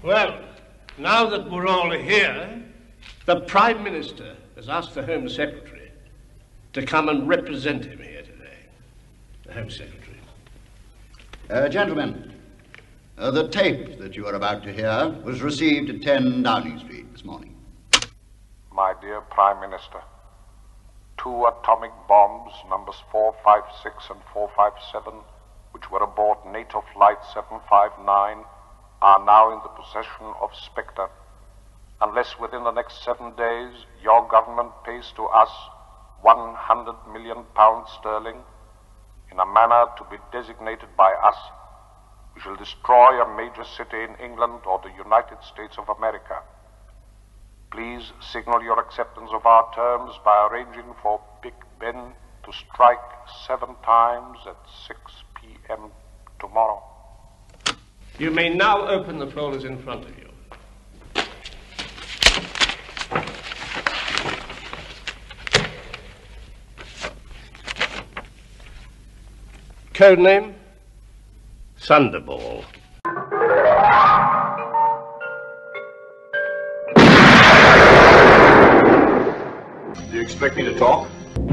Well, now that we're all here, the Prime Minister has asked the Home Secretary to come and represent him here today. The Home Secretary. Gentlemen, the tape that you are about to hear was received at 10 Downing Street this morning. My dear Prime Minister, 2 atomic bombs, numbers 456 and 457, which were aboard NATO Flight 759, are now in the possession of Spectre, unless within the next 7 days your government pays to us £100 million sterling in a manner to be designated by us. We shall destroy a major city in England or the United States of America. Please signal your acceptance of our terms by arranging for Big Ben to strike 7 times at 6 p.m. tomorrow. You may now open the folders in front of you. Codename, Thunderball. Do you expect me to talk?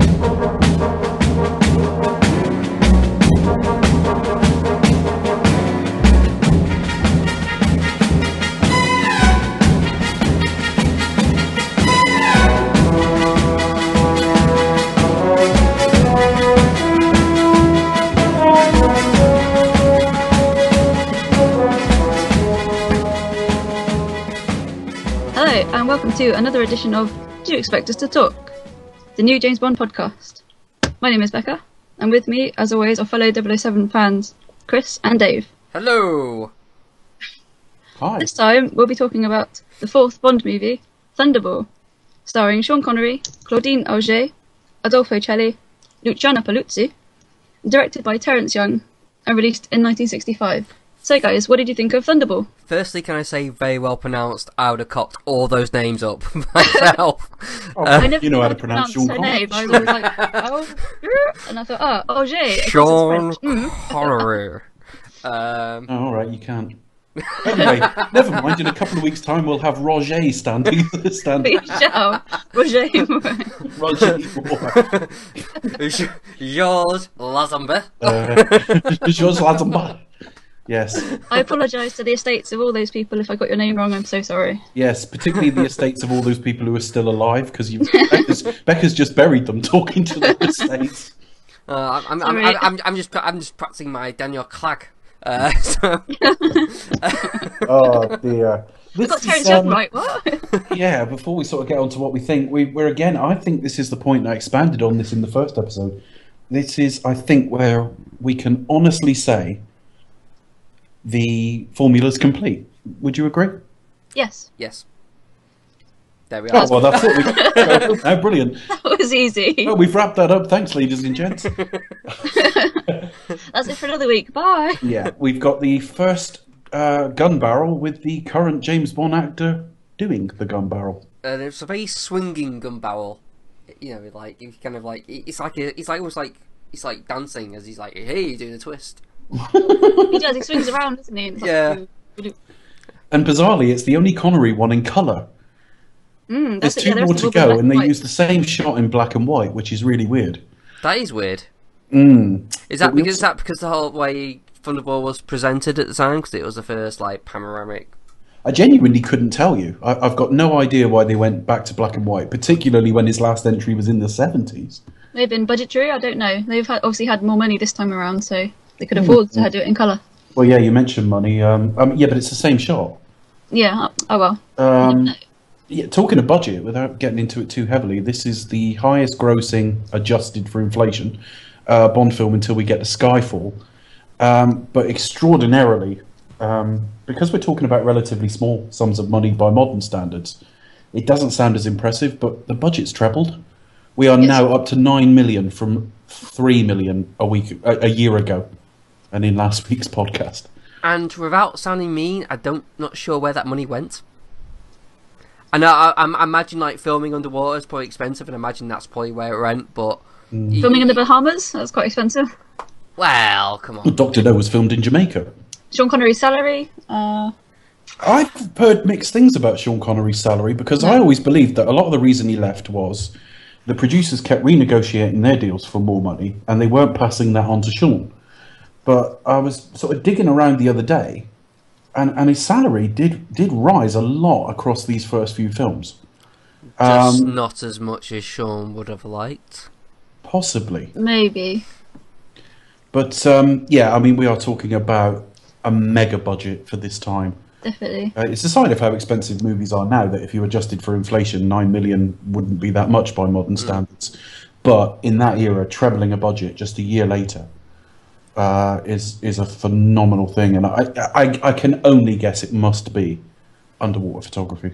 Hello, and welcome to another edition of Do You Expect Us to Talk? The new James Bond podcast. My name is Becca, and with me, as always, are fellow 007 fans, Chris and Dave. Hello! Hi. This time, we'll be talking about the 4th Bond movie, Thunderball, starring Sean Connery, Claudine Auger, Adolfo Celli, Luciana Paluzzi, directed by Terence Young, and released in 1965. So guys, what did you think of Thunderball? Firstly, can I say very well pronounced? I would have cocked all those names up myself. I never you know how to pronounce Sean her Connery. name. I was like, oh, and I thought, oh, Auger. Sean Connery. All right, you can't. Anyway, never mind. In a couple of weeks' time, we'll have Roger standing. Ciao, Roger. Roger Moore. Georges Lazenby. Georges Lazenby. Yes. I apologise to the estates of all those people if I got your name wrong. I'm so sorry. Yes, particularly the estates of all those people who are still alive, because Becca's just buried them talking to the estates. I'm just practicing my Daniel Clegg. So. Oh dear. I got Terence Young right. What? Yeah. Before we sort of get on to what we think, we're again. I think this is the point. I expanded on this in the first episode. This is, I think, where we can honestly say the formula's complete. Would you agree? Yes. Yes. There we are. Oh, well, that's it. Oh, brilliant. That was easy. Well, we've wrapped that up. Thanks, ladies and gents. That's it for another week. Bye. Yeah, we've got the first gun barrel with the current James Bond actor doing the gun barrel. It's a very swinging gun barrel. You know, like you kind of like it's like dancing as he's like, hey, you're doing a twist. He does. He swings around, doesn't he? Yeah. And bizarrely, it's the only Connery one in colour. There's 2 more to go, and they use the same shot in black and white, which is really weird. That is weird. Is But that because the whole way Thunderball was presented at the time? Because it was the first like panoramic. I genuinely couldn't tell you. I've got no idea why they went back to black and white, particularly when his last entry was in the 70s. They've been budgetary. I don't know. They've obviously had more money this time around, so they could afford to do it in colour. Well, yeah, you mentioned money. Yeah, but it's the same shot. Yeah. Oh well. Yeah, talking of budget, without getting into it too heavily, this is the highest grossing, adjusted for inflation, Bond film until we get to Skyfall. But extraordinarily, because we're talking about relatively small sums of money by modern standards, it doesn't sound as impressive, but the budget's trebled. We are now up to 9 million from 3 million a year ago, and in last week's podcast. And without sounding mean, not sure where that money went. I imagine like filming underwater is probably expensive, and I imagine that's probably where it went. But filming in the Bahamas, that's quite expensive. Well, come on. Dr. No was filmed in Jamaica. Sean Connery's salary, I've heard mixed things about Sean Connery's salary because I always believed that a lot of the reason he left was the producers kept renegotiating their deals for more money and they weren't passing that on to Sean. But I was sort of digging around the other day, and his salary did rise a lot across these first few films. Just not as much as Sean would have liked. Possibly. Maybe. But yeah, I mean, we are talking about a mega budget for this time. Definitely. It's a sign of how expensive movies are now that if you adjusted for inflation, 9 million wouldn't be that much by modern standards. But in that era, trebling a budget just a year later is a phenomenal thing. And I can only guess it must be underwater photography.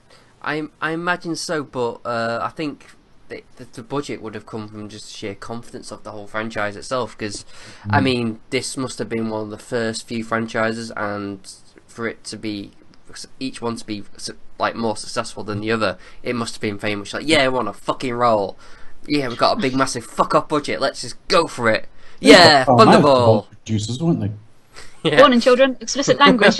I imagine so, but I think the budget would have come from just sheer confidence of the whole franchise itself. Because, I mean, this must have been one of the first few franchises, and for it to be each one to be like more successful than the other, it must have been very much like, yeah, we're on a fucking roll. Yeah, we've got a big massive fuck off budget. Let's just go for it. Yeah, Thunderball. Producers, weren't they? Yeah. Warning, children, explicit language.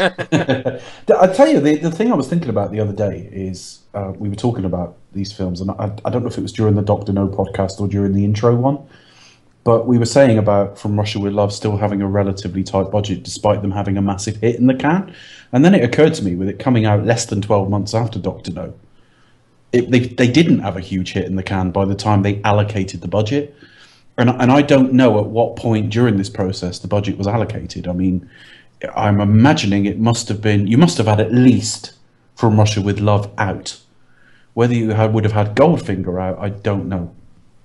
I tell you, the thing I was thinking about the other day is we were talking about these films, and I don't know if it was during the Doctor No podcast or during the intro one, but we were saying about From Russia With Love still having a relatively tight budget despite them having a massive hit in the can. And then it occurred to me, with it coming out less than 12 months after Doctor No, they didn't have a huge hit in the can by the time they allocated the budget. And I don't know at what point during this process the budget was allocated. I mean, I'm imagining it must have been, you must have had at least From Russia With Love out. Whether you would have had Goldfinger out, I don't know.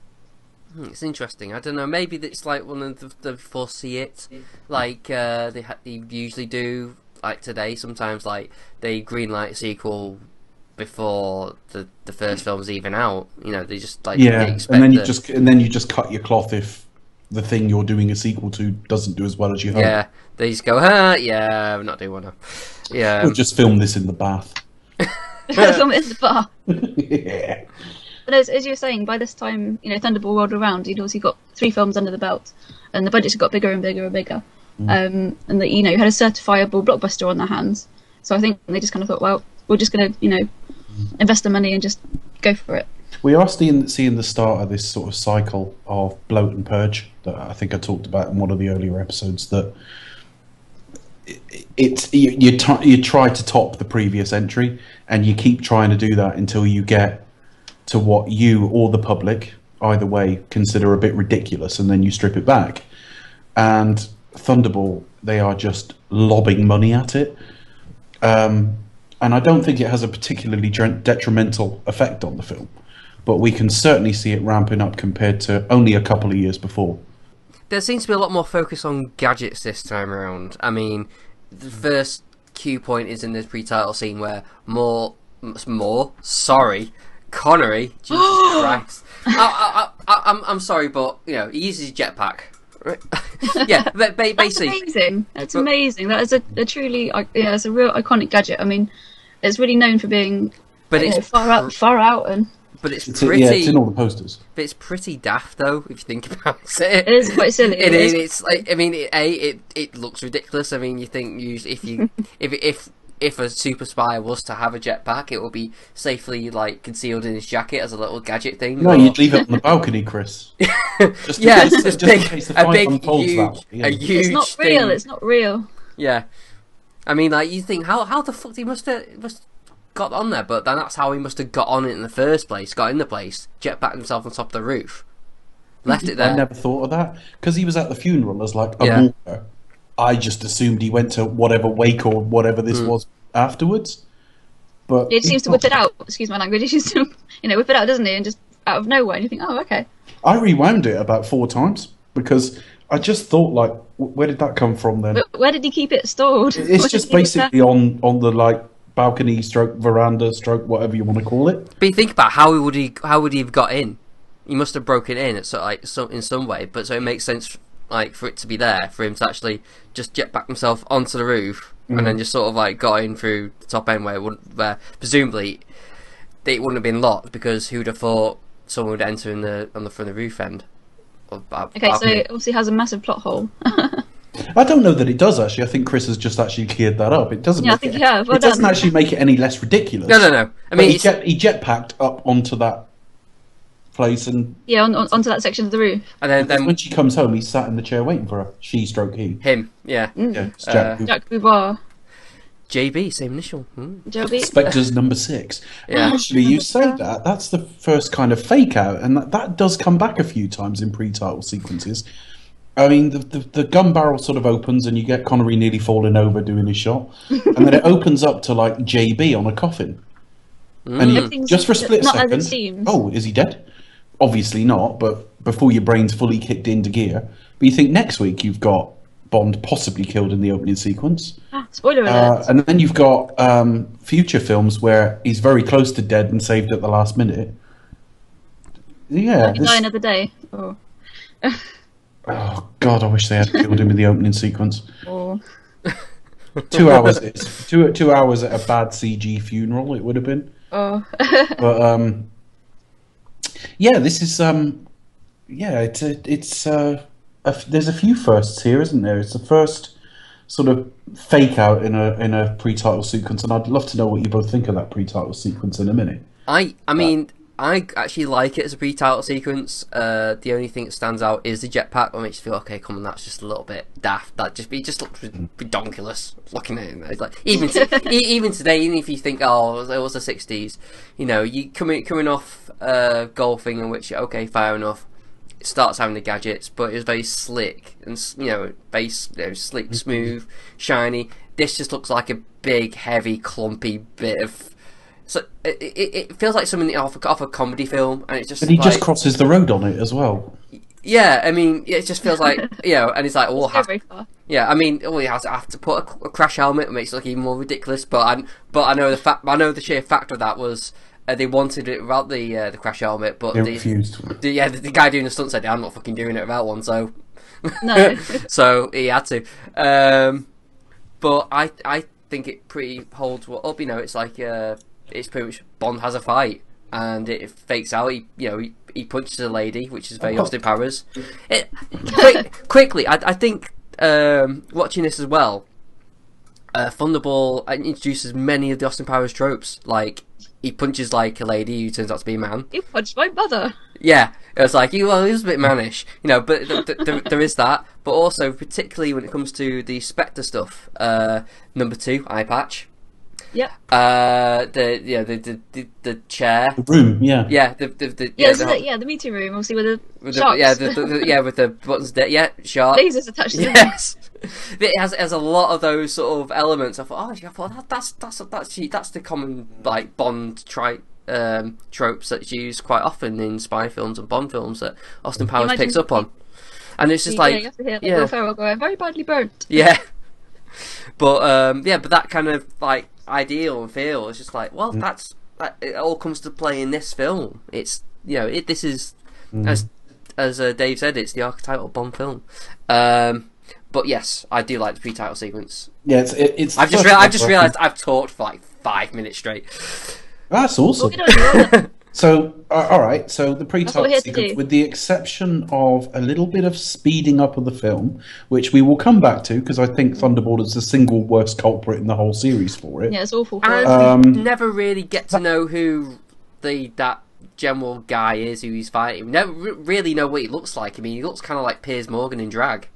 It's interesting. I don't know. Maybe it's like one of the foresee it, like they usually do. Like today, sometimes like they greenlight a sequel before the first film's even out. You know, they just like yeah, they expect and then you just cut your cloth if the thing you're doing a sequel to doesn't do as well as you hope. Yeah, they just go, yeah, we're not doing one now. Yeah, We'll just film this in the bath. Film it in the bar. Yeah. But as you were saying, by this time, you know, Thunderball rolled around. You'd also got 3 films under the belt, and the budgets got bigger and bigger and bigger. And that, you know, you had a certifiable blockbuster on their hands. So I think they just kind of thought, well, we're just going to, you know, invest the money and just go for it. We are seeing the start of this sort of cycle of bloat and purge that I think I talked about in one of the earlier episodes. That you try to top the previous entry, and you keep trying to do that until you get to what you or the public, either way, consider a bit ridiculous, and then you strip it back. And Thunderball, they are just lobbing money at it. And I don't think it has a particularly detrimental effect on the film, but we can certainly see it ramping up compared to only a couple of years before. there seems to be a lot more focus on gadgets this time around. I mean, the first cue point is in this pre-title scene where Connery, Jesus Christ. I'm sorry, but you know, he uses his jetpack. Yeah, basically. That's amazing. That's amazing. That is a truly, yeah, it's a real iconic gadget. I mean, it's really known for being, but it's far out, and. But it's pretty. Yeah, it's in all the posters. But it's pretty daft, though, if you think about it. It is quite silly. It is. It's like, I mean, it looks ridiculous. I mean, you think usually if a super spy was to have a jetpack, it would be safely like concealed in his jacket as a little gadget thing. No, you'd leave it on the balcony, Chris. Just yeah, in case a big, huge. It's not real. thing. It's not real. Yeah, I mean, like you think how the fuck he must got on there, but then that's how he must have got on it in the first place. Got in the place, jetpacked himself on top of the roof, left it there. I never thought of that because he was at the funeral as like a walker. I just assumed he went to whatever wake or whatever this was afterwards. But It seems to whip it out. Excuse my language. He seems to, whip it out, doesn't he? And just out of nowhere, and you think, oh, okay. I rewound it about 4 times because I just thought, like, where did that come from then? But where did he keep it stored? It's just basically on the like balcony stroke veranda stroke whatever you want to call it. But you think about how would he have got in? He must have broken in in some way. But so it makes sense like for it to be there for him to actually just jetpack himself onto the roof and then just sort of like got in through the top end where presumably it wouldn't have been locked because who'd have thought someone would enter on the front of the roof end. Okay, so it obviously has a massive plot hole. I don't know that it does actually. I think Chris has just actually cleared that up. It doesn't. Yeah, I make think it, you have. Well it doesn't done. actually make it any less ridiculous. No. I But mean, he jetpacked up onto that place, and Yeah, onto that section of the roof. and then when she comes home, he's sat in the chair waiting for her. He. him, yeah. Yeah, it's Jack. Jack Bouvar. JB, same initial. Joby. Spectre's number 6. Yeah. Actually, you say that. That's the first kind of fake out, and that does come back a few times in pre-title sequences. I mean, the gun barrel sort of opens, and you get Connery nearly falling over doing his shot, and then it opens up to like JB on a coffin, and Everything's just for a split not as it second, seems. oh, is he dead? Obviously not, but before your brain's fully kicked into gear. But you think next week you've got Bond possibly killed in the opening sequence. Spoiler alert. And then you've got future films where he's very close to dead and saved at the last minute. Yeah. Die another day. Oh. Oh, God, I wish they had killed him in the opening sequence. Oh. 2 hours. It's 2 hours at a bad CG funeral, it would have been. Oh. But, yeah, this is... yeah, there's a few firsts here, isn't there? It's the first sort of fake out in a pre-title sequence, and I'd love to know what you both think of that pre-title sequence in a minute. I mean, I actually like it as a pre-title sequence. The only thing that stands out is the jetpack, which makes you feel, okay, come on, that's just a little bit daft. It just looks redonkulous looking at it. It's like even today, even if you think, oh, it was the 60s, you know, you coming off golfing, in which, okay, fair enough. It starts having the gadgets, but it was very slick and slick, smooth, shiny. This just looks like a big, heavy, clumpy bit of. So it feels like something off a comedy film, and it's just. But he just crosses the road on it as well. Yeah, I mean, it just feels like and it's like, Very far. yeah, I mean, he has to have to put a crash helmet, it makes it look even more ridiculous. But I know the sheer fact of that was. They wanted it without the crash helmet, but They refused. The guy doing the stunt said, "I'm not fucking doing it without one." So, No. so he had to. But I think it pretty holds up. You know, it's like it's pretty much Bond has a fight, and it fakes out. He punches a lady, which is very Austin Powers. Quickly, I think watching this as well. Thunderball introduces many of the Austin Powers tropes, like. He punches like a lady who turns out to be a man. You punched my mother. Yeah, it was like he was a bit mannish, you know. But there is that. But also, particularly when it comes to the Spectre stuff, number 2, eye patch. Yep. The chair. The room, yeah. Yeah, the meeting room, obviously with the sharks. With the buttons. Shark. Lasers attached to them. Yes. It has a lot of those sort of elements. I thought that's the common like Bond tropes that's used quite often in spy films and Bond films that Austin Powers picks up on. And it's just you have to hear Will Ferrell going, very badly burnt. Yeah. But but that kind of like ideal and feel is just like, well, it all comes to play in this film. It's this is as Dave said, it's the archetypal Bond film. But yes, I do like the pre-title sequence. Yeah, it's. I've just realised I've talked for like 5 minutes straight. That's awesome. So, all right. So the pre-title sequence, with the exception of a little bit of speeding up of the film, which we will come back to because I think Thunderball is the single worst culprit in the whole series for it. Yeah, it's awful. And we never really get to know who that general guy is who he's fighting. We never really know what he looks like. I mean, he looks kind of like Piers Morgan in drag.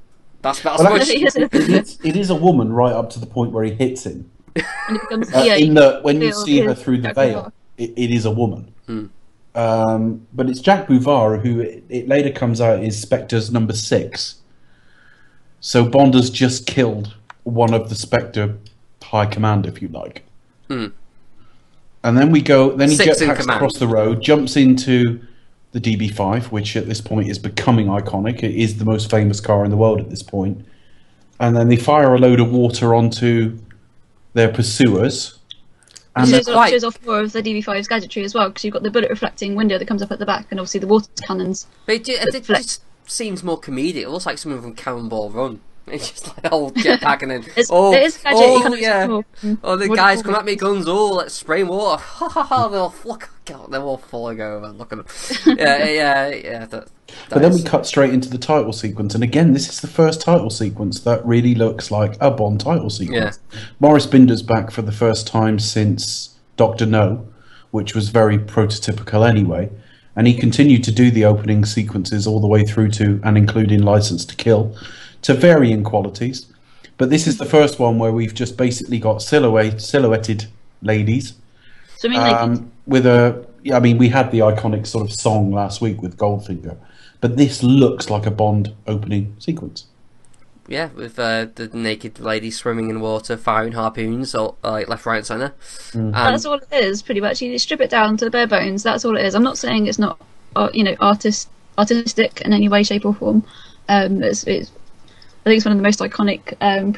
It is a woman right up to the point where he hits him. And it becomes, when you see her through the veil, it is a woman. But it's Jack Bouvar who it later comes out is Spectre's number 6. So Bond has just killed one of the Spectre high command, if you like. And then he jetpacks across the road, jumps into the DB5, which at this point is becoming iconic. It is the most famous car in the world at this point. And then they fire a load of water onto their pursuers. And it shows off more of the DB5's gadgetry as well, because you've got the bullet reflecting window that comes up at the back, and obviously the water cannons. But it just seems more comedic. It looks like something from Cannonball Run. It's just like whole jetpack and then It is gadget. You kind of yeah. Oh, the what guys do you come call at me, guns. Oh, let's spray water. Ha ha ha! They're all falling over. Look at them. Yeah. But then we cut straight into the title sequence, and again, this is the first title sequence that really looks like a Bond title sequence. Yeah. Maurice Binder's back for the first time since Doctor No, which was very prototypical anyway, and he continued to do the opening sequences all the way through to and including License to Kill, to varying qualities. But this is the first one where we've just basically got silhouetted ladies. With a, I mean, we had the iconic sort of song last week with Goldfinger, but this looks like a Bond opening sequence. Yeah, with the naked ladies swimming in water, firing harpoons, or like left, right, and centre. That's all it is, pretty much. You strip it down to the bare bones. That's all it is. I'm not saying it's not, artistic in any way, shape, or form. I think it's one of the most iconic.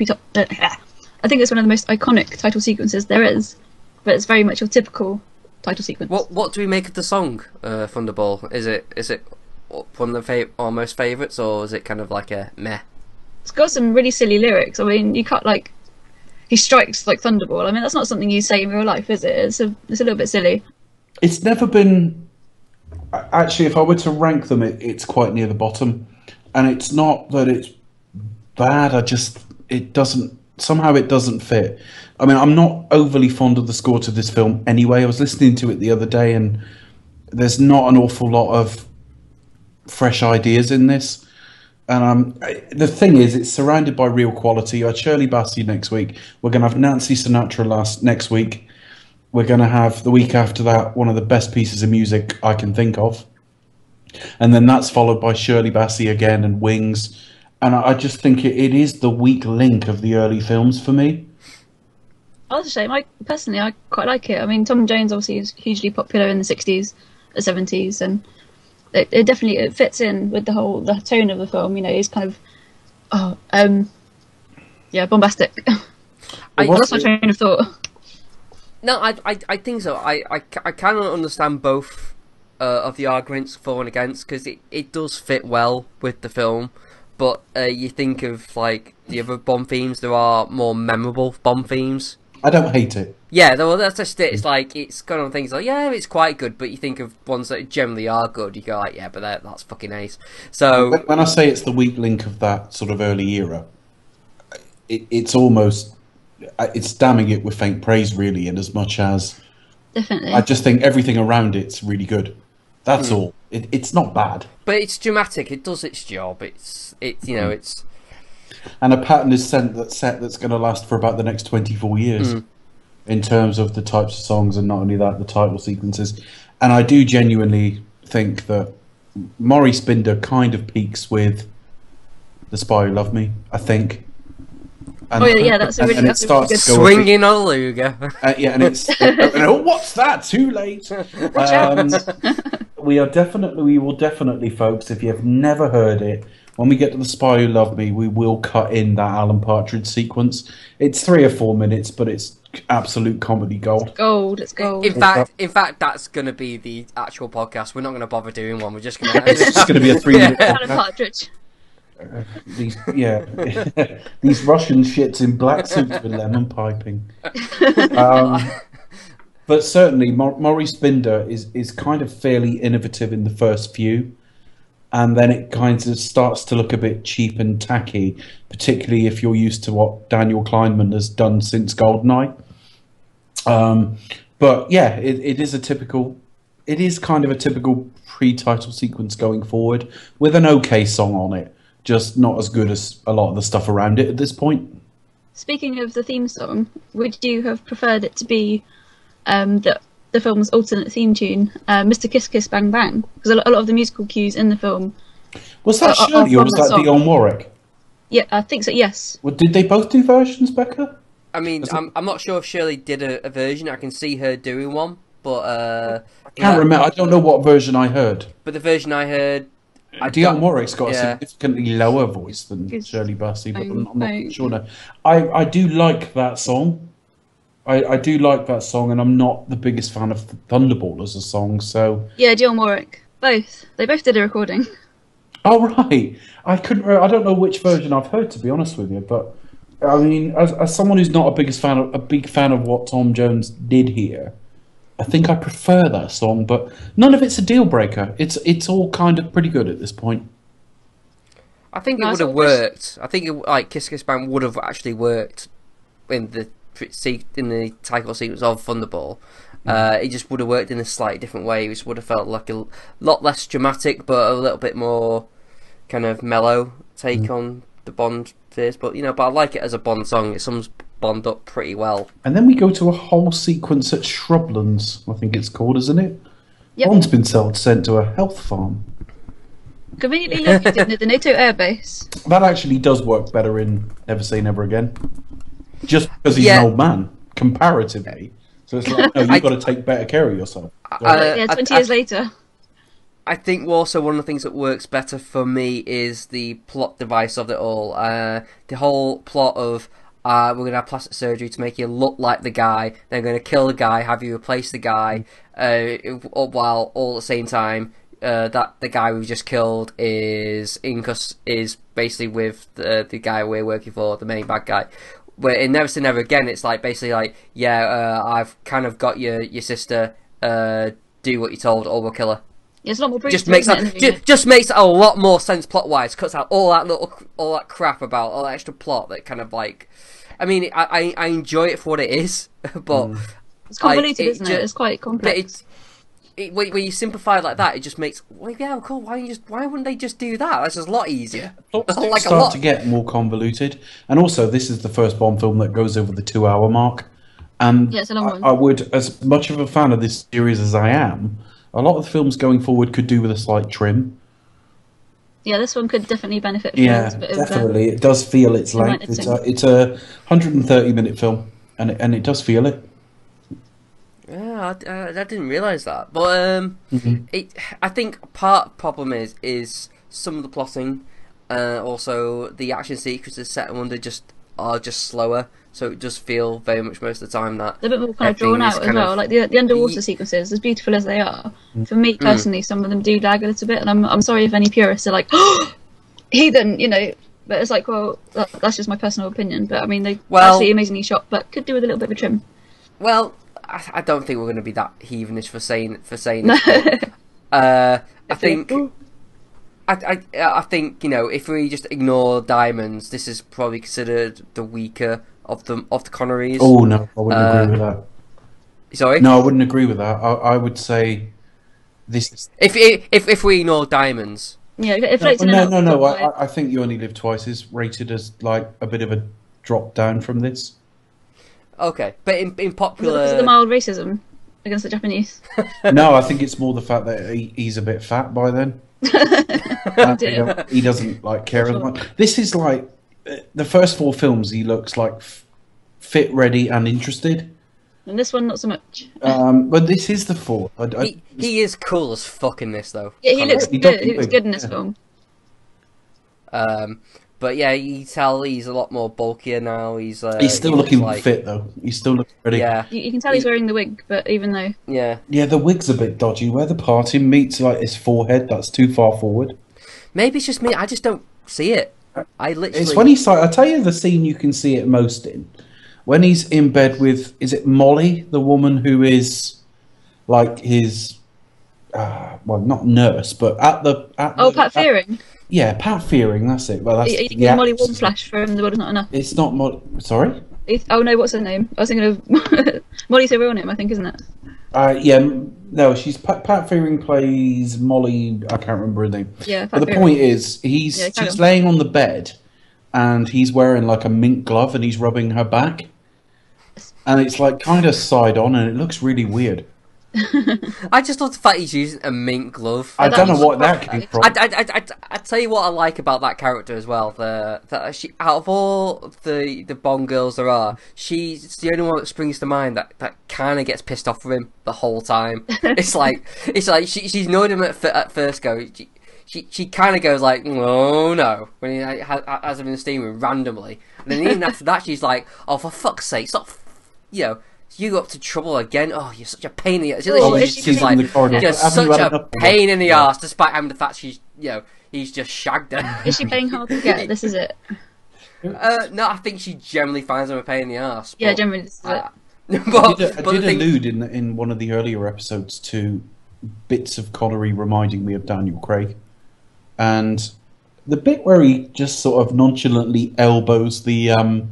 I think it's one of the most iconic title sequences there is, but it's very much your typical title sequence. What do we make of the song, Thunderball? Is it one of our most favourites, or is it kind of like a meh? It's got some really silly lyrics. I mean, you can't he strikes like Thunderball. I mean, that's not something you say in real life, is it? It's a little bit silly. It's never been. Actually, if I were to rank them, it's quite near the bottom, and it's not that it's bad. It doesn't fit. I mean, I'm not overly fond of the score to this film anyway. I was listening to it the other day, and there's not an awful lot of fresh ideas in this. And the thing is, it's surrounded by real quality. You had Shirley Bassey next week. We're going to have Nancy Sinatra next week. We're going to have the week after that one of the best pieces of music I can think of. And then that's followed by Shirley Bassey again and Wings. And I just think it is the weak link of the early films for me. Oh, that's a shame. I quite like it. I mean, Tom Jones obviously is hugely popular in the 60s, the 70s, and it definitely fits in with the tone of the film. He's kind of, bombastic. I lost my train of thought. No, I think so. I kind of understand both of the arguments for and against, because it does fit well with the film. But you think of like the other Bond themes, there are more memorable Bond themes. I don't hate it. Yeah, well, that's just it. It's like, it's kind of things like, yeah, it's quite good, but you think of ones that generally are good, you go like, yeah, but that's fucking ace. So when I say it's the weak link of that sort of early era, it's almost, it's damning it with faint praise, really, in as much as definitely. I just think everything around it's really good. That's all. It's not bad, but it's dramatic. It does its job. It's and a pattern is set that's going to last for about the next 24 years in terms of the types of songs, and not only that, the title sequences. And I do genuinely think that Maurice Binder kind of peaks with The Spy Who Loved Me, I think. And, that's a really good swinging on a luger. And it's what's that? Too late. We will definitely, folks. If you have never heard it, when we get to The Spy Who Loved Me, we will cut in that Alan Partridge sequence. It's 3 or 4 minutes, but it's absolute comedy gold. It's gold. In fact, that's going to be the actual podcast. We're not going to bother doing one. We're just going to. It's just going to be a 3-minute podcast. Alan Partridge. These Russian shits in black suits with lemon piping. But certainly, Maurice Binder is kind of fairly innovative in the first few, and then it kind of starts to look a bit cheap and tacky, particularly if you're used to what Daniel Kleinman has done since Goldeneye. But yeah, it is kind of a typical pre-title sequence going forward with an okay song on it. Just not as good as a lot of the stuff around it at this point. Speaking of the theme song, would you have preferred it to be the film's alternate theme tune, Mr. Kiss Kiss Bang Bang? Because a lot of the musical cues in the film... Was that Shirley or was that Dionne Warwick? Yeah, I think so, yes. Well, did they both do versions, Becca? I mean, I'm not sure if Shirley did a version. I can see her doing one, but... I can't remember. I don't know what version I heard. But the version I heard... Dionne Warwick's got a significantly lower voice than Shirley Bassey, but I'm not sure now. I do like that song. I do like that song, and I'm not the biggest fan of Thunderball as a song, so... Yeah, Dionne Warwick. Both. They both did a recording. Oh right, I couldn't. I don't know which version I've heard, to be honest with you. But I mean, as someone who's not a big fan of what Tom Jones did here, I think I prefer that song. But none of it's a deal breaker. It's all kind of pretty good at this point. I think it would have worked. I think like Kiss Kiss Bang would have actually worked in the title sequence of Thunderball. It just would have worked in a slightly different way, which would have felt like a lot less dramatic, but a little bit more kind of mellow take on the Bond phase. But but I like it as a Bond song. It sums Bond up pretty well. And then we go to a whole sequence at Shrublands, I think it's called, isn't it? Yep. Bond's been sent to a health farm. Conveniently located near the NATO airbase. That actually does work better in Never Say Never Again. Just because he's an old man, comparatively. So it's like, no, you've got to take better care of yourself. 20 years later. I think also one of the things that works better for me is the plot device of it all. The whole plot of we're going to have plastic surgery to make you look like the guy, then going to kill the guy, have you replace the guy, while all at the same time that the guy we've just killed is basically with the guy we're working for, the main bad guy. Where in Never Say Never Again, it's like basically like, I've kind of got your sister. Do what you're told, or we'll kill her. Yeah, it's a lot more just makes a lot more sense plot wise. Cuts out all that crap about all that extra plot that kind of like. I mean, I enjoy it for what it is, but it's convoluted, isn't it? It's quite complex. When you simplify it like that, it just makes cool. Why wouldn't they just do that? That's just a lot easier. Like start to get more convoluted, and also this is the first Bond film that goes over the 2-hour mark. And it's a long one. I would, as much of a fan of this series as I am, a lot of the films going forward could do with a slight trim. Yeah, this one could definitely benefit from a bit definitely. It does feel its length. It's a 130-minute film, and it does feel it. Yeah, I didn't realise that. But I think part problem is some of the plotting. Also, the action sequences set under are just slower, so it does feel very much most of the time that they're a bit more kind of drawn out as well. Like the underwater sequences, as beautiful as they are, for me personally, some of them do lag a little bit, and I'm sorry if any purists are like, oh, heathen, But it's like, well, that's just my personal opinion. But I mean, they actually amazingly shot, but could do with a little bit of a trim. Well, I don't think we're going to be that heathenish for saying it. I think. I think if we just ignore Diamonds, this is probably considered the weaker of the Connerys. Oh no, I wouldn't agree with that. Sorry? No, I wouldn't agree with that. I would say this is if we ignore Diamonds. Yeah, no. I think You Only Live Twice is rated as like a bit of a drop down from this. Okay, but in popular, because of the mild racism against the Japanese. No, I think it's more the fact that he's a bit fat by then. He doesn't like care as much. This is like the first 4 films. He looks like fit, ready, and interested. And this one, not so much. But this is the 4th. He is cool as fuck in this, though. Yeah, he looks good. He looks good in this film. But yeah, you can tell he's a lot more bulkier now. He's still looking fit though. He still looks ready. Yeah, you can tell he's wearing the wig, but even though yeah, the wig's a bit dodgy. Where the parting meets like his forehead, that's too far forward. Maybe it's just me. I just don't see it. It's when he's. I tell you the scene you can see it most in. When he's in bed with, is it Molly, the woman who is like his, well, not nurse, but Pat Fearing. Yeah, Pat Fearing, that's it. Well, that's Molly Warmflash from The World Is Not Enough. It's not Molly. Sorry. Oh no, what's her name? I was thinking of Molly's her real name, I think, isn't it? No, she's Pat Fearing plays Molly. I can't remember her name. Yeah, but the point is, she's laying on the bed, and he's wearing like a mink glove, and he's rubbing her back, and it's like kind of side on, and it looks really weird. I just love the fact he's using a mink glove. I don't know what that came from. I tell you what I like about that character as well. That she, out of all the Bond girls there are, she's the only one that springs to mind that kind of gets pissed off with him the whole time. It's like she's annoyed him at first go. She kind of goes like, oh no, when he has him in the steam room randomly, and then even after that she's like, oh for fuck's sake, stop, you got up to trouble again. Oh, you're such a pain in the ass. Oh, She's like, you're such a pain in the ass, despite having the fact she's, he's just shagged her. Is she playing hard to get? This is it. No, I think she generally finds him a pain in the ass. Yeah, generally this is it. But I did allude in one of the earlier episodes to bits of Connery reminding me of Daniel Craig, and the bit where he just sort of nonchalantly elbows the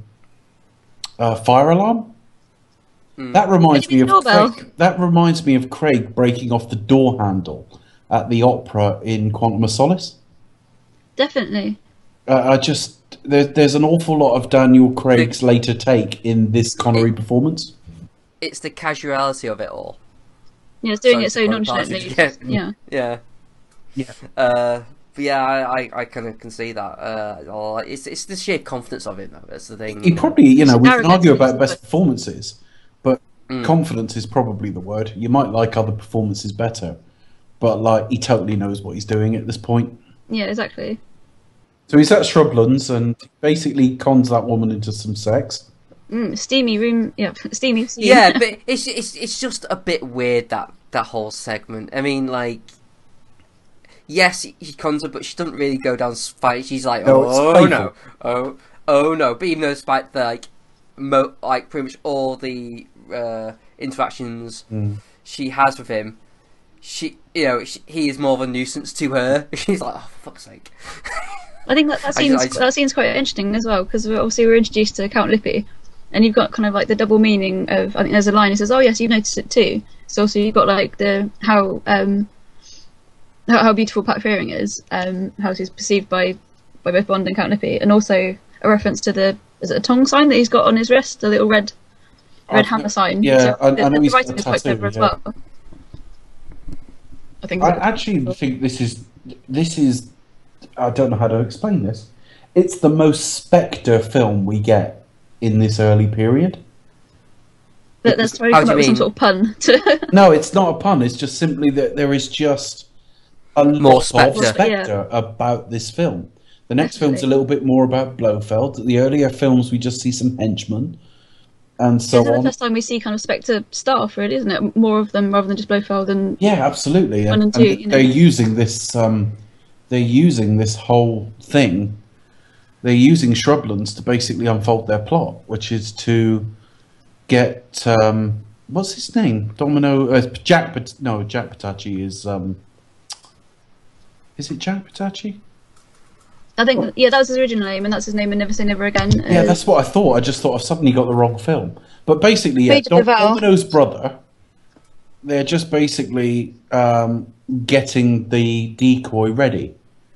fire alarm. That reminds me of Craig. That reminds me of Craig breaking off the door handle at the opera in Quantum of Solace. Definitely. There's an awful lot of Daniel Craig's later take in this Connery performance. It's the casuality of it all. Yeah, it's doing it so nonchalantly. Yeah. But yeah, I kind of can see that. It's the sheer confidence of it, though. That's the thing. He probably, we can argue about best performances, but confidence is probably the word. You might like other performances better, but he totally knows what he's doing at this point. Yeah, exactly. So he's at Shrublands and basically cons that woman into some sex. Steamy room, steamy. Yeah, but it's just a bit weird, that whole segment. I mean, yes, he cons her, but she doesn't really go down fight. She's like, oh no. But even though despite the pretty much all the interactions she has with him, he is more of a nuisance to her. She's like, oh, for fuck's sake. I think that scene's quite interesting as well, because obviously we're introduced to Count Lippy, and you've got kind of the double meaning of, I think there's a line that says, oh yes, you've noticed it too. So also you've got how beautiful Pat Fearing is, how he's perceived by both Bond and Count Lippy, and also a reference to is it a tongue sign that he's got on his wrist, the little red hammer sign. Yeah, so I know he's got a quite tattoo clever as well. I actually think this is I don't know how to explain this. It's the most Spectre film we get in this early period. That's very come up with some sort of pun. No, it's not a pun. It's just simply that there is just a lot of Spectre about this film. The next film's a little bit more about Blofeld. The earlier films, we just see some henchmen and so on. It's the first time we see kind of Spectre staff, really, isn't it? More of them rather than just Blofeld and absolutely. One and two. They're using this. They're using this whole thing. They're using Shrublands to basically unfold their plot, which is to get what's his name? Jack Patachi is. Is it Jack Patachi? I think that was his original name, and that's his name in Never Say Never Again. Yeah, that's what I thought. I just thought I've suddenly got the wrong film. But basically, Domino's brother. They're just basically getting the decoy ready.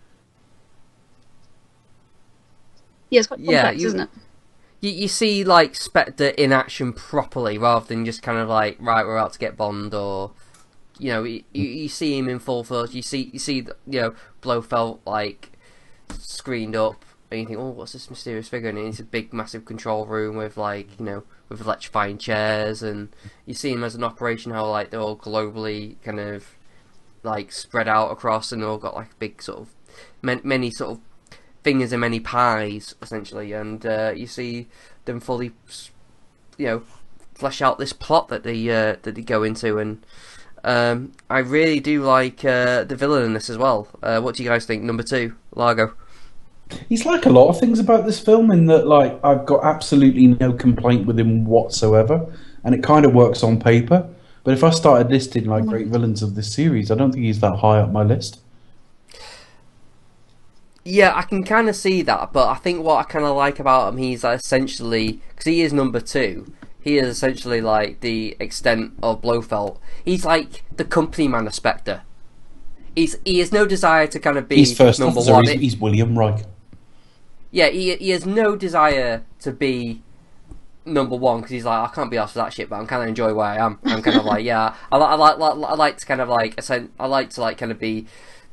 Yeah, it's quite complex, isn't it? You see Spectre in action properly, rather than just kind of right, we're out to get Bond, or you see him in full force. You see Blofeld screened up, and you think, oh, what's this mysterious figure? And it's a big, massive control room with with electrifying chairs, and you see him as an operation, how they're all globally kind of spread out across, and they've all got big sort of many sort of fingers in many pies, essentially, and you see them fully flesh out this plot that they go into, and I really do like the villain in this as well. What do you guys think? Number 2, Largo. He's like a lot of things about this film, in that I've got absolutely no complaint with him whatsoever, and it kind of works on paper. But if I started listing great villains of this series, I don't think he's that high up my list. Yeah, I can kind of see that, but I think what I kind of like about him, he's essentially, because he is number 2, he is essentially the extent of Blofeld. He's the company man of Spectre. He has no desire to kind of be number 1. He's William Riker. Yeah, he has no desire to be number 1, because he's I can't be asked for that shit, but I'm kind of enjoy where I am. I'm kind of I like to kind of I like to kind of be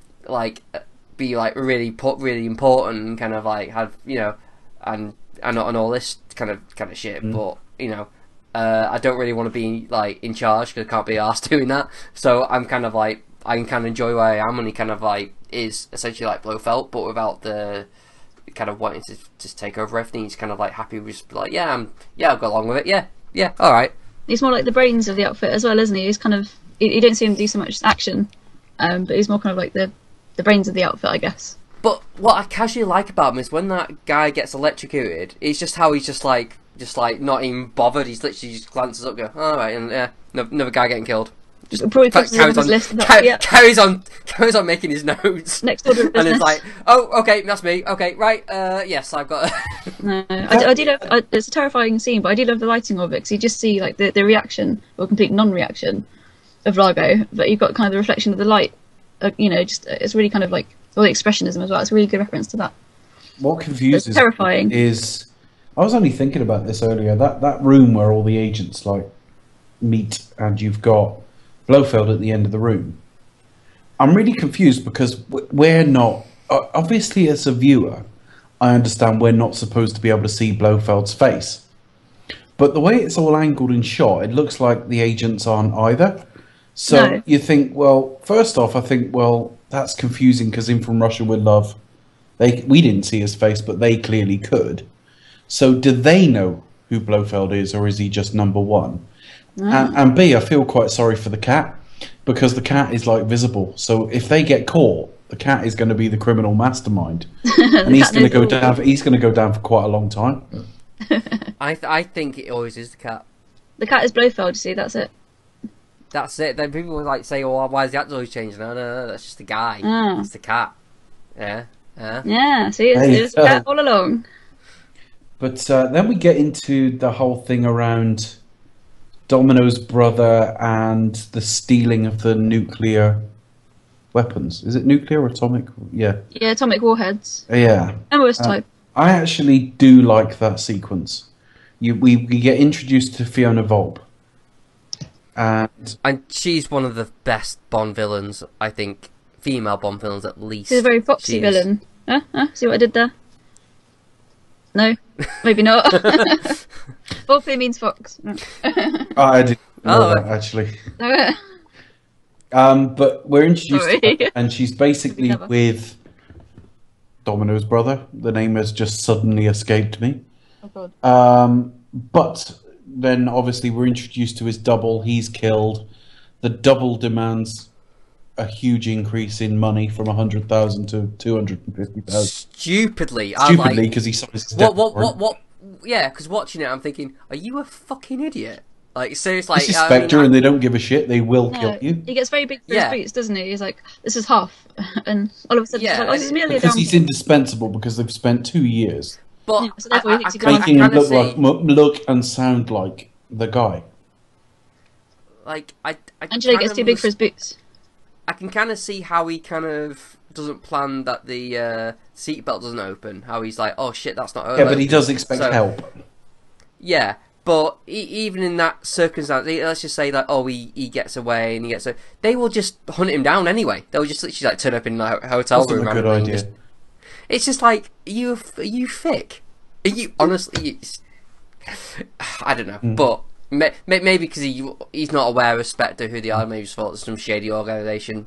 really important, and kind of have and all this kind of shit, but I don't really want to be in charge, because I can't be asked doing that. So I'm kind of I can kind of enjoy where I am, and he kind of is essentially Blofeld, but without the kind of wanting to just take over everything. He's kind of happy with just I'll go along with it. Yeah, all right. He's more like the brains of the outfit as well, isn't he? He's kind of you don't see him do so much action, but he's more kind of like the brains of the outfit, I guess. But what I casually like about him is when that guy gets electrocuted, it's just how he's just like not even bothered. He's literally just glances up, go, all right, and yeah, another guy getting killed. Just carries on making his notes. Next order of business. And it's like, oh, okay, that's me. Okay, right. Yes, I've got. No, I do love. It's a terrifying scene, but I do love the lighting of it because you just see like the reaction or complete non-reaction of Largo, but you've got kind of the reflection of the light. Just it's really kind of like all the expressionism as well. It's a really good reference to that. What confuses it's terrifying is I was only thinking about this earlier. That room where all the agents like meet, and you've got Blofeld at the end of the room. I'm really confused because we're not obviously as a viewer. I understand we're not supposed to be able to see Blofeld's face, but the way it's all angled and shot, it looks like the agents aren't either. So no. You think, well, first off, I think, well, that's confusing because in From Russia with Love, we didn't see his face, but they clearly could. So do they know who Blofeld is, or is he just number one? And B, I feel quite sorry for the cat because the cat is like visible. So if they get caught, the cat is going to be the criminal mastermind, and he's going to go down. He's going to go down for quite a long time. I think it always is the cat. The cat is Blofeld. You see, that's it. That's it. Then people will like say, "Oh, why is the actor always changing?" No, that's just the guy. It's the cat. Yeah. Yeah. See, it's the cat all along. But then we get into the whole thing around Domino's brother and the stealing of the nuclear weapons. Is it nuclear or atomic? Yeah. Yeah, atomic warheads. Yeah. MOS type. I actually do like that sequence. We get introduced to Fiona Volpe. And she's one of the best Bond villains, I think. Female Bond villains, at least. She's a very foxy villain. Huh? See what I did there? No, maybe not. Volpe means fox. I didn't know that, actually. But we're introduced to her, and she's basically with Domino's brother. The name has just suddenly escaped me. Oh, God. But then obviously we're introduced to his double. He's killed. The double demands a huge increase in money from 100,000 to 250,000. Stupidly, because he saw his death warrant. What? Yeah, because watching it, I'm thinking, are you a fucking idiot? Like, seriously. This is Spectre, and they don't give a shit. They will kill you. He gets very big for his boots, doesn't he? He's like, this is half. And all of a sudden, like, this is merely because he's indispensable because they've spent 2 years but so therefore he thinks making him look and sound like the guy. Like, Angela gets too big for his boots. I can kind of see how he kind of doesn't plan that the seatbelt doesn't open. How he's like, oh shit, that's not open. Yeah, but he does expect help. Yeah, but even in that circumstance, let's just say that, he gets away and he gets they will just hunt him down anyway. They'll just literally like turn up in a hotel room. That's a good idea. It's just like, are you thick? Are you honestly? I don't know, but. Maybe because he's not aware of Spectre, who they are. Maybe he's thought it's some shady organisation,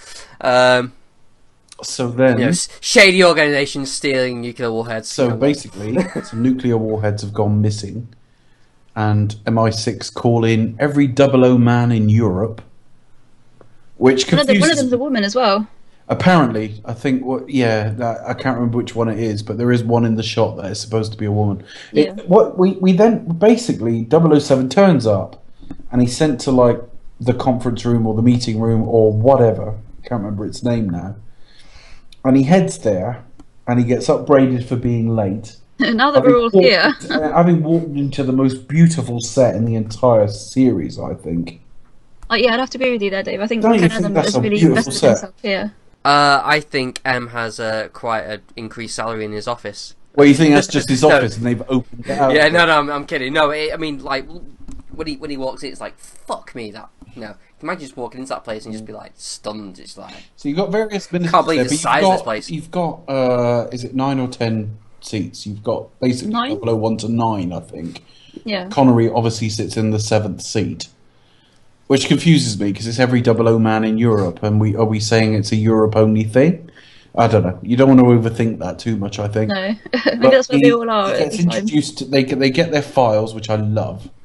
So then, shady organisation stealing nuclear warheads. So basically, some nuclear warheads have gone missing, and MI6 call in every 00 man in Europe, which confuses. One of them's a woman as well. Apparently, I think I can't remember which one it is, but there is one in the shot that is supposed to be a woman. Yeah. We then basically 007 turns up, and he's sent to like the conference room or the meeting room or whatever. Can't remember its name now. And he heads there, and he gets upbraided for being late. Now that we're all here, having walked into the most beautiful set in the entire series, I think. Yeah, I'd have to agree with you there, Dave. I think Don't you think that's a beautiful set? Here. I think M has quite an increased salary in his office. Well, you think that's just his office and they've opened it out? Yeah, no, I'm kidding. No, I mean, like, when he walks in, it's like, fuck me, that. No, imagine just walking into that place and just be like stunned. It's like. So you've got various ministers. Can't believe the size of this place. You've got, is it 9 or 10 seats? You've got basically 001 to 9, I think. Yeah. Connery obviously sits in the 7th seat. Which confuses me because it's every 00 man in Europe, and are we saying it's a Europe only thing? I don't know. You don't want to overthink that too much, I think. No, maybe that's what they all are. He gets introduced. They get their files, which I love,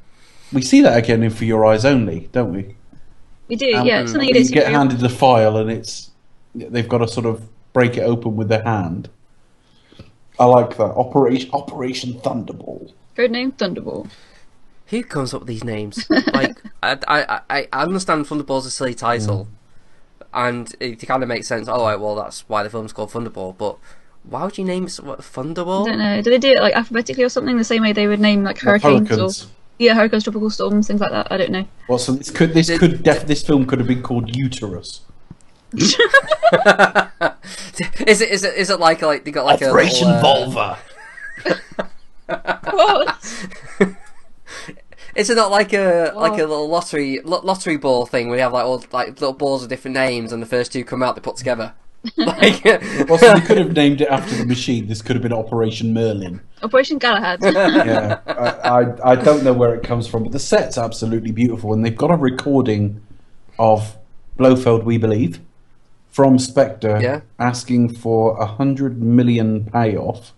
We see that again in For Your Eyes Only, don't we? We do, yeah. It's something You you don't see get very handed the file and they've got to sort of break it open with their hand. I like that. Operation Thunderball. Code name Thunderball. Who comes up with these names? Like, I understand Thunderball's a silly title, and it kind of makes sense. Oh, right, well, that's why the film's called Thunderball. But why would you name it Thunderball? I don't know. Do they do it like alphabetically or something? The same way they would name like hurricanes or hurricanes, tropical storms, things like that. I don't know. Well, so this film could have been called Uterus. Is it like they got like Operation a little, Vulva? What? Is it not like a little lottery ball thing where you have like all like little balls of different names and the first two come out they put together? Like, well, so they could have named it after the machine. This could have been Operation Merlin. Operation Galahad. Yeah, I don't know where it comes from, but the set's absolutely beautiful, and they've got a recording of Blofeld, we believe, from Spectre, asking for 100 million payoff,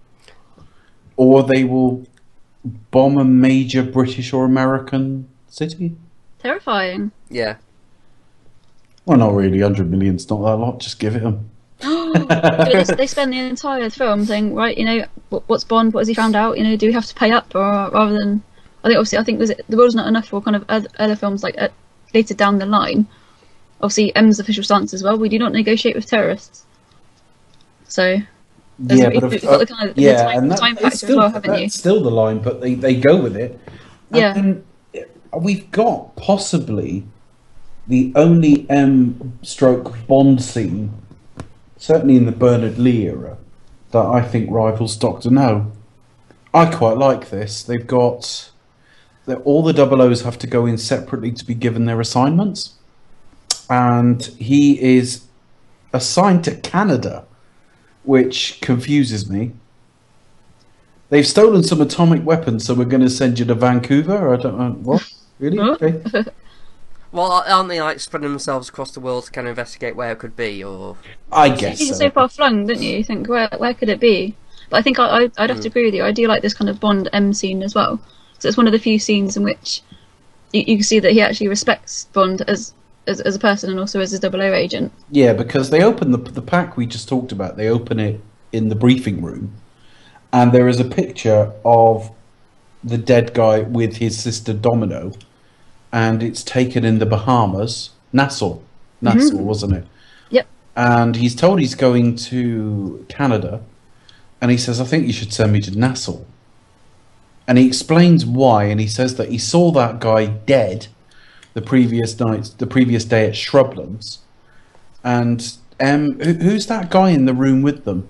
or they will bomb a major British or American city. Terrifying. Yeah. Well, not really. 100 million's not that lot. Just give it them. They spend the entire film saying, right, you know, what's Bond? What has he found out? You know, do we have to pay up, or rather than? I think the world's not enough for kind of other films like later down the line. Obviously, M's official stance as well. We do not negotiate with terrorists. So. Yeah, but you've got the kind of the time factor still, as well, haven't you? that's still the line, but they go with it. Yeah. And we've got possibly the only M/Bond scene, certainly in the Bernard Lee era, that I think rivals Doctor No. I quite like this. They've got all the 00s have to go in separately to be given their assignments, and he is assigned to Canada, which confuses me. They've stolen some atomic weapons, so we're going to send you to Vancouver? I don't know. What? Really? Okay. Well, aren't they like spreading themselves across the world to kind of investigate where it could be, or? I guess so. So far flung, didn't you? You think, where could it be? But I think I'd have to agree with you. I do like this kind of Bond M scene as well. So it's one of the few scenes in which you can see that he actually respects Bond as a person and also as a 00 agent. Yeah, because they open the pack we just talked about. They open it in the briefing room, and there is a picture of the dead guy with his sister Domino, and it's taken in the Bahamas, Nassau, wasn't it? Yep. And he's told he's going to Canada, and he says, "I think you should send me to Nassau." And he explains why, and he says that he saw that guy dead the previous day at Shrublands, and who's that guy in the room with them?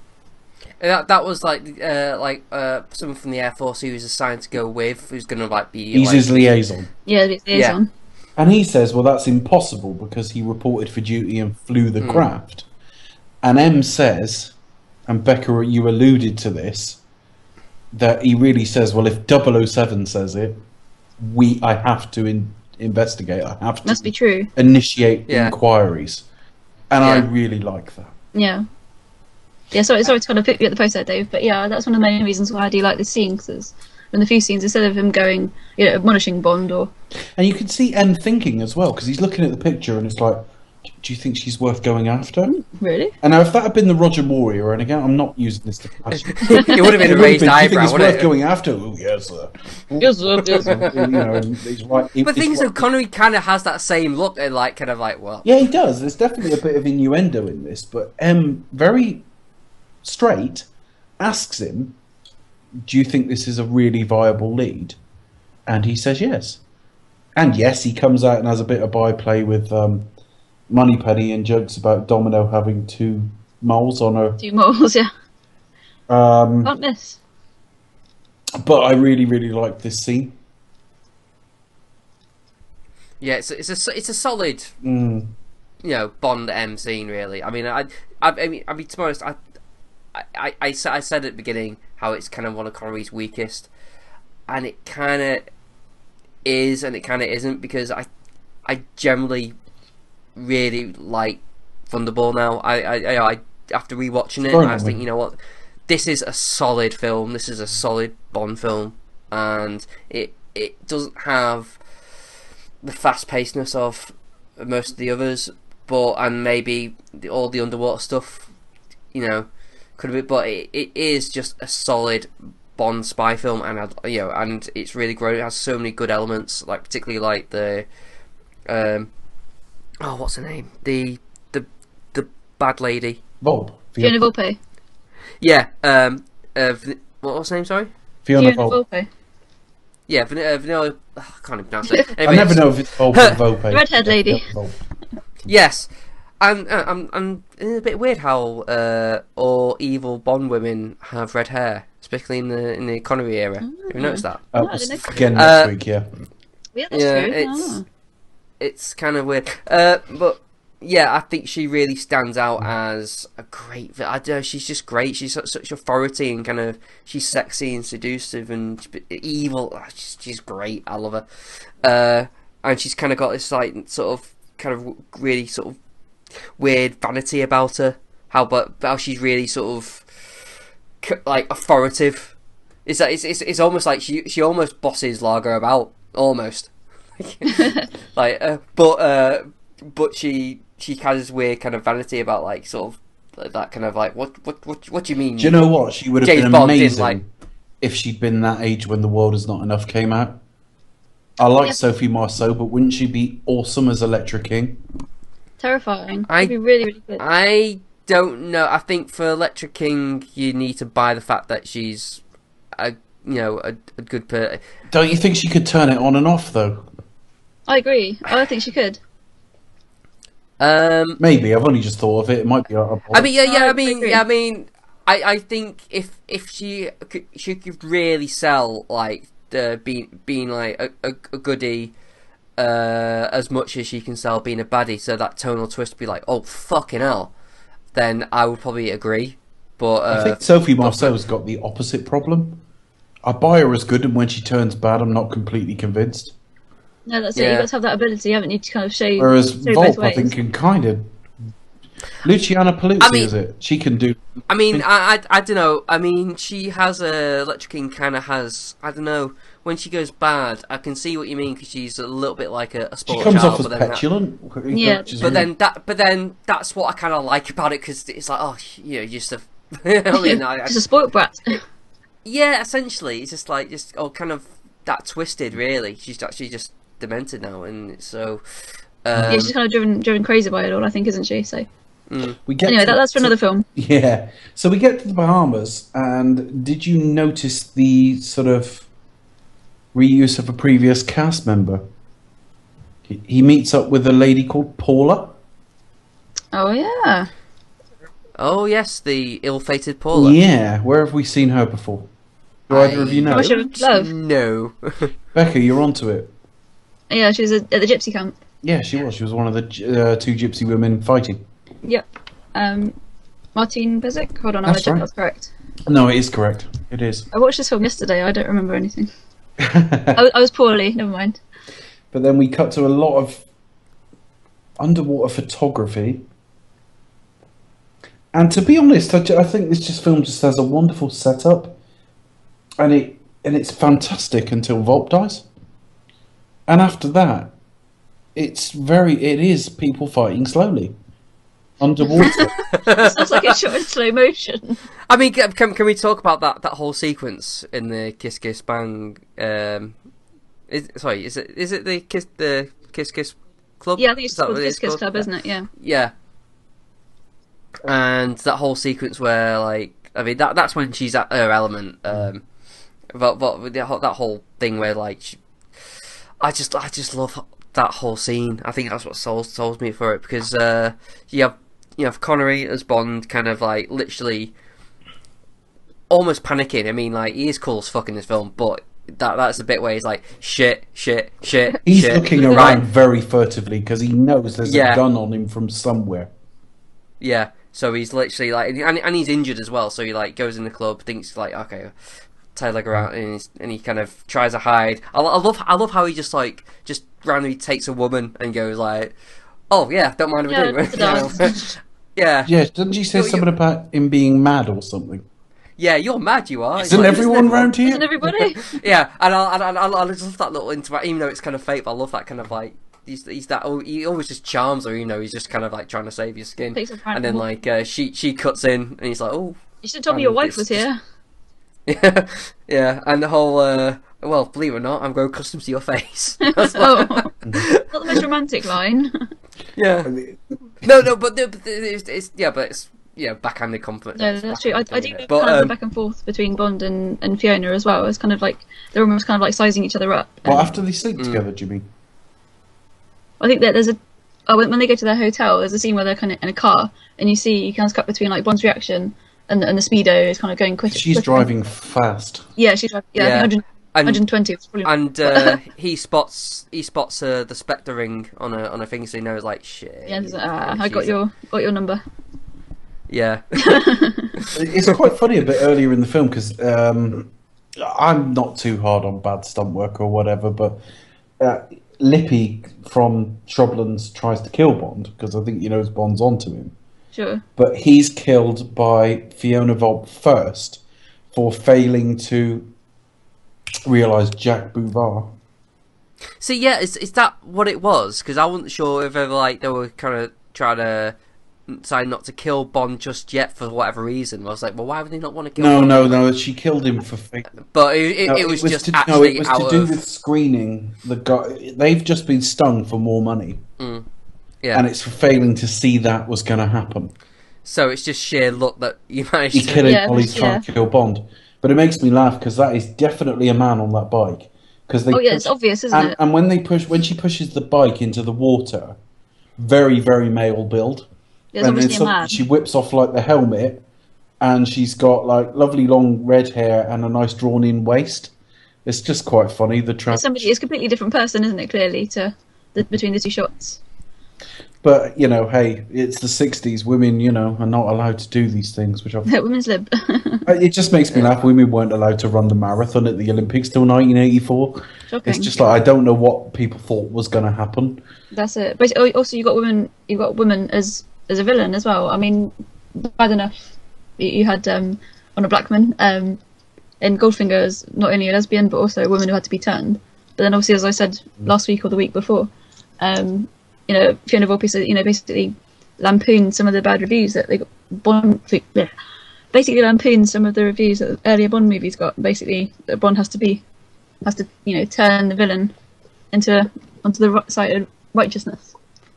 That was like someone from the Air Force who was assigned to go with, who's going to like be. He's his liaison. Yeah, his liaison. Yeah. And he says, well, that's impossible because he reported for duty and flew the craft. And M says, and Becca, you alluded to this, that he really says, well, if 007 says it, I have to investigate. I have to. Must be true. Initiate inquiries, and I really like that. Yeah. Yeah. Sorry to kind of put you at the post there, Dave, but yeah, that's one of the main reasons why I do like this scene, because in the few scenes, instead of him going, admonishing Bond and you can see M thinking as well, because he's looking at the picture and it's like, do you think she's worth going after? Really? And now, if that had been the Roger Moore era, and again, I'm not using this to clash. It would have been a raised eyebrow. It's worth going after. Oh, yes, sir. Yes, sir. Yes, sir. And he's right. But the thing is, Connery kind of has that same look, and well. Yeah, he does. There's definitely a bit of innuendo in this, but M, very straight, asks him, "Do you think this is a really viable lead?" And he says yes. And yes, he comes out and has a bit of byplay with Moneypenny and jokes about Domino having 2 moles on her. 2 moles, yeah. Can't miss. But I really, really like this scene. Yeah, it's a solid, Bond M scene, really. I mean, I mean, to be honest, I said at the beginning how it's kind of one of Connery's weakest, and it kind of is, and it kind of isn't, because I generally really like Thunderball now. I after rewatching it, I was thinking, you know what, this is a solid film. This is a solid Bond film, and it doesn't have the fast pacedness of most of the others, and maybe all the underwater stuff, you know, could have been. But it is just a solid Bond spy film, and and it's really grown. It has so many good elements, like particularly like the what's her name? The bad lady. Fiona Volpe. Yeah. What was her name? Sorry. Fiona Volpe. Yeah, Vanilla. I can't even pronounce it. I never know if it's Volpe or Volpe. Redhead lady. Yes, and it's a bit weird how all evil Bond women have red hair, especially in the Connery era. Have you noticed that? Again next week, yeah. Yeah, that's true. It's kind of weird, but yeah, I think she really stands out as a great. I don't know, she's just great. She's such authority and kind of she's sexy and seductive and evil. She's great. I love her, and she's kind of got this like sort of kind of really sort of weird vanity about her. How she's really sort of like authoritative. It's almost like she almost bosses Largo about almost. Like, but she has this weird kind of vanity about like sort of that kind of like what do you mean? Do you know what? She would have James been Bond amazing if she'd been that age when The World Is Not Enough came out. I like Sophie Marceau, but wouldn't she be awesome as Electra King? Terrifying. It'd be really, really good. I don't know. I think for Electra King, you need to buy the fact that she's a good person. Don't you think she could turn it on and off though? I agree. I think she could. Maybe I've only just thought of it. It might be. I think if she could really sell like being like a goodie as much as she can sell being a baddie, so that tonal twist would be like, oh fucking hell, then I would probably agree. But I think Sophie Marceau's got the opposite problem. I buy her as good, and when she turns bad, I'm not completely convinced. No, that's it. You've got to have that ability, haven't you, to kind of show. Whereas both Volpe, ways. I think, can kind of. Luciana Paluzzi, is it? She can do. I mean, I don't know. I mean, she has Electra King kind of has. I don't know. When she goes bad, I can see what you mean because she's a little bit like a sport She comes child, off as petulant. Yeah, but then that's what I kind of like about it because it's like, oh, you're just a. I mean, just a spoiled brat. Yeah, essentially, it's just like kind of that twisted. Really, she's actually just demented now, and so. Yeah, she's kind of driven crazy by it all, I think, isn't she? So. We get anyway, that's for another film. Yeah. So we get to the Bahamas, and did you notice the sort of reuse of a previous cast member? He meets up with a lady called Paula. Oh yeah. Oh yes, the ill-fated Paula. Yeah. Where have we seen her before? Do either of you know? Love. No. Becca, you're onto it. Yeah, she was at the gypsy camp. Yeah, she was. She was one of the two gypsy women fighting. Yep. Martine Bezic? Hold on, I'll check that's correct. No, it is correct. It is. I watched this film yesterday, I don't remember anything. I was poorly, never mind. But then we cut to a lot of underwater photography. And to be honest, I think this film just has a wonderful setup. And it's fantastic until Volp dies. And after that, it is people fighting slowly. Underwater. Sounds like it's shot in slow motion. I mean, can we talk about that whole sequence in the Kiss Kiss Bang? Is it the Kiss Kiss Club? Yeah, I think it's called the Kiss Kiss Club, isn't it? Yeah. Yeah. And that whole sequence where, like, I mean, that's when she's at her element. But that whole thing where, like, I just love that whole scene. I think that's what souls me for it because you have Connery as Bond, kind of like literally almost panicking. I mean, like, he is cool as fuck in this film, but that's the bit where he's like shit. He's looking around very furtively because he knows there's a gun on him from somewhere. Yeah, so he's literally like, and he's injured as well. So he like goes in the club, thinks like, okay, tie leg around, and he kind of tries to hide. I love how he just randomly takes a woman and goes like, oh yeah, don't mind if I do. Yeah. Yeah, doesn't she say something about him being mad or something? Yeah, you're mad, you are. Isn't everyone round here? Isn't everybody? Yeah, and I just love that little interaction, even though it's kind of fake, but I love that kind of like, he's that, he always just charms her, you know, he's just kind of like trying to save your skin. And then like, she cuts in, and he's like, oh. You should have told me your wife was here. Yeah, yeah, and the whole, well, believe it or not, I'm growing accustomed to your face. Oh, not the most romantic line. Yeah. No, but it's backhanded compliment. No, that's true. I do But, kind of the back and forth between Bond and Fiona as well. It's kind of like they're almost kind of like sizing each other up. Well, after they sleep together, do you mean? I think that there's when they go to their hotel, there's a scene where they're kind of in a car, and you kind of cut between like Bond's reaction and the speedo is kind of going quicker. She's driving fast. Yeah, she's driving. Yeah, I think 120. And he spots the Spectre ring on a thing, so he knows like shit. Yeah, I got your number. Yeah. It's quite funny a bit earlier in the film because I'm not too hard on bad stunt work or whatever, but Lippy from Shrublands tries to kill Bond because I think he knows Bond's onto him. Sure. But he's killed by Fiona Volpe first for failing to realise Jack Bouvard. So yeah, is that what it was? Because I wasn't sure if ever like they were kind of trying to decide not to kill Bond just yet for whatever reason. I was like, well, why would they not want to kill Bond? No, she killed him for fake. But it was just to, actually it was out to do of... with screening. The guy, they've just been stung for more money. Yeah. And it's for failing to see that was going to happen. So it's just sheer luck that you managed to... He's killing while he's trying to kill Bond. But it makes me laugh because that is definitely a man on that bike. It's obvious, isn't it? And when she pushes the bike into the water, very, very male build. There's and obviously then a man. She whips off like the helmet, and she's got like lovely long red hair and a nice drawn-in waist. It's just quite funny. It's a completely different person, isn't it? Clearly, between the two shots. But, you know, hey, it's the 60s. Women, you know, are not allowed to do these things, which Women's lib. It just makes me laugh. Women weren't allowed to run the marathon at the Olympics till 1984. Shocking. It's just like, I don't know what people thought was going to happen. That's it. But also, you've got women as a villain as well. I mean, bad enough. You had Honor Blackman in Goldfinger as not only a lesbian, but also a woman who had to be turned. But then obviously, as I said last week or the week before, you know, Fiona Volpe, you know, basically lampooned some of the bad reviews that they got. Basically lampooned some of the reviews that earlier Bond movies got. Basically, that Bond has to you know, turn the villain onto the right side of righteousness.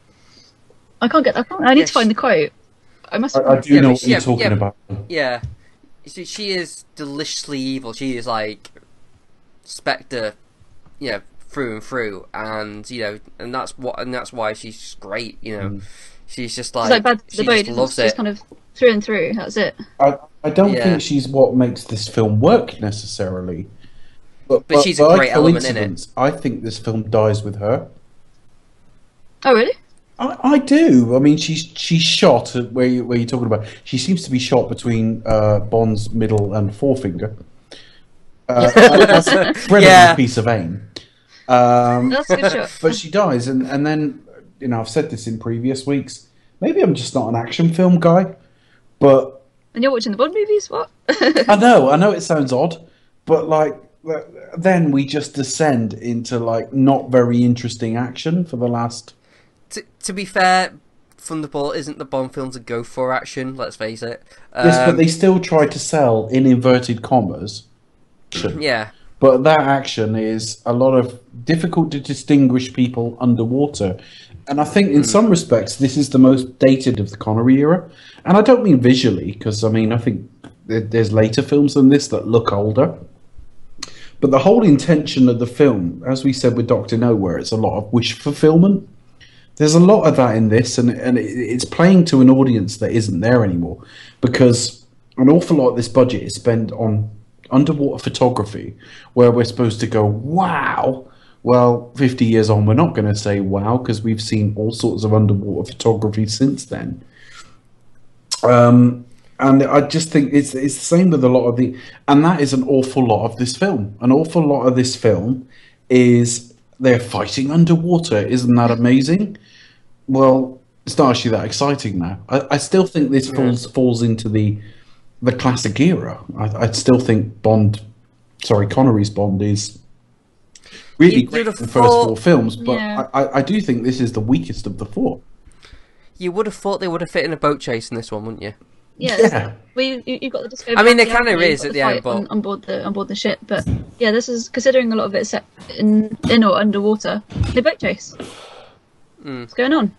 I need to find the quote. I do know what you're talking about. Yeah, she is deliciously evil. She is like Spectre, you know, through and through, and you know, and that's why she's great. You know, she's just like she just loves it. She's kind of through and through. That's it. I don't think she's what makes this film work necessarily, but she's a great element in it. I think this film dies with her. Oh really? I do. I mean, she's shot where you're talking about. She seems to be shot between Bond's middle and forefinger. That's a brilliant piece of aim. That's a good shot. But she dies, and then, you know, I've said this in previous weeks. Maybe I'm just not an action film guy, but... And you're watching the Bond movies? What? I know it sounds odd, but like then we just descend into like not very interesting action for the last... To be fair, Thunderball isn't the Bond film to go for action, let's face it. Yes, but they still try to sell, in inverted commas, action. Yeah. But that action is a lot of difficult to distinguish people underwater. And I think in some respects, this is the most dated of the Connery era. And I don't mean visually, because I think there's later films than this that look older. But the whole intention of the film, as we said with Dr. No, where it's a lot of wish fulfillment, there's a lot of that in this, and it's playing to an audience that isn't there anymore. Because an awful lot of this budget is spent on underwater photography, where we're supposed to go, wow. Well, 50 years on, we're not going to say wow, because we've seen all sorts of underwater photography since then. And I just think it's the same with a lot of the... And that is an awful lot of this film. An awful lot of this film is they're fighting underwater. Isn't that amazing? Well, it's not actually that exciting now. I still think this falls into the the classic era. I still think Connery's Bond is really great in the first four films, but Yeah. I do think this is the weakest of the four. You would have thought they would have fit in a boat chase in this one, wouldn't you? Yeah. You've got the disco. I mean, there the kind of army, is you've at got the end, fight but on board the ship. But yeah, this is considering a lot of it set in or underwater. The boat chase. What's going on?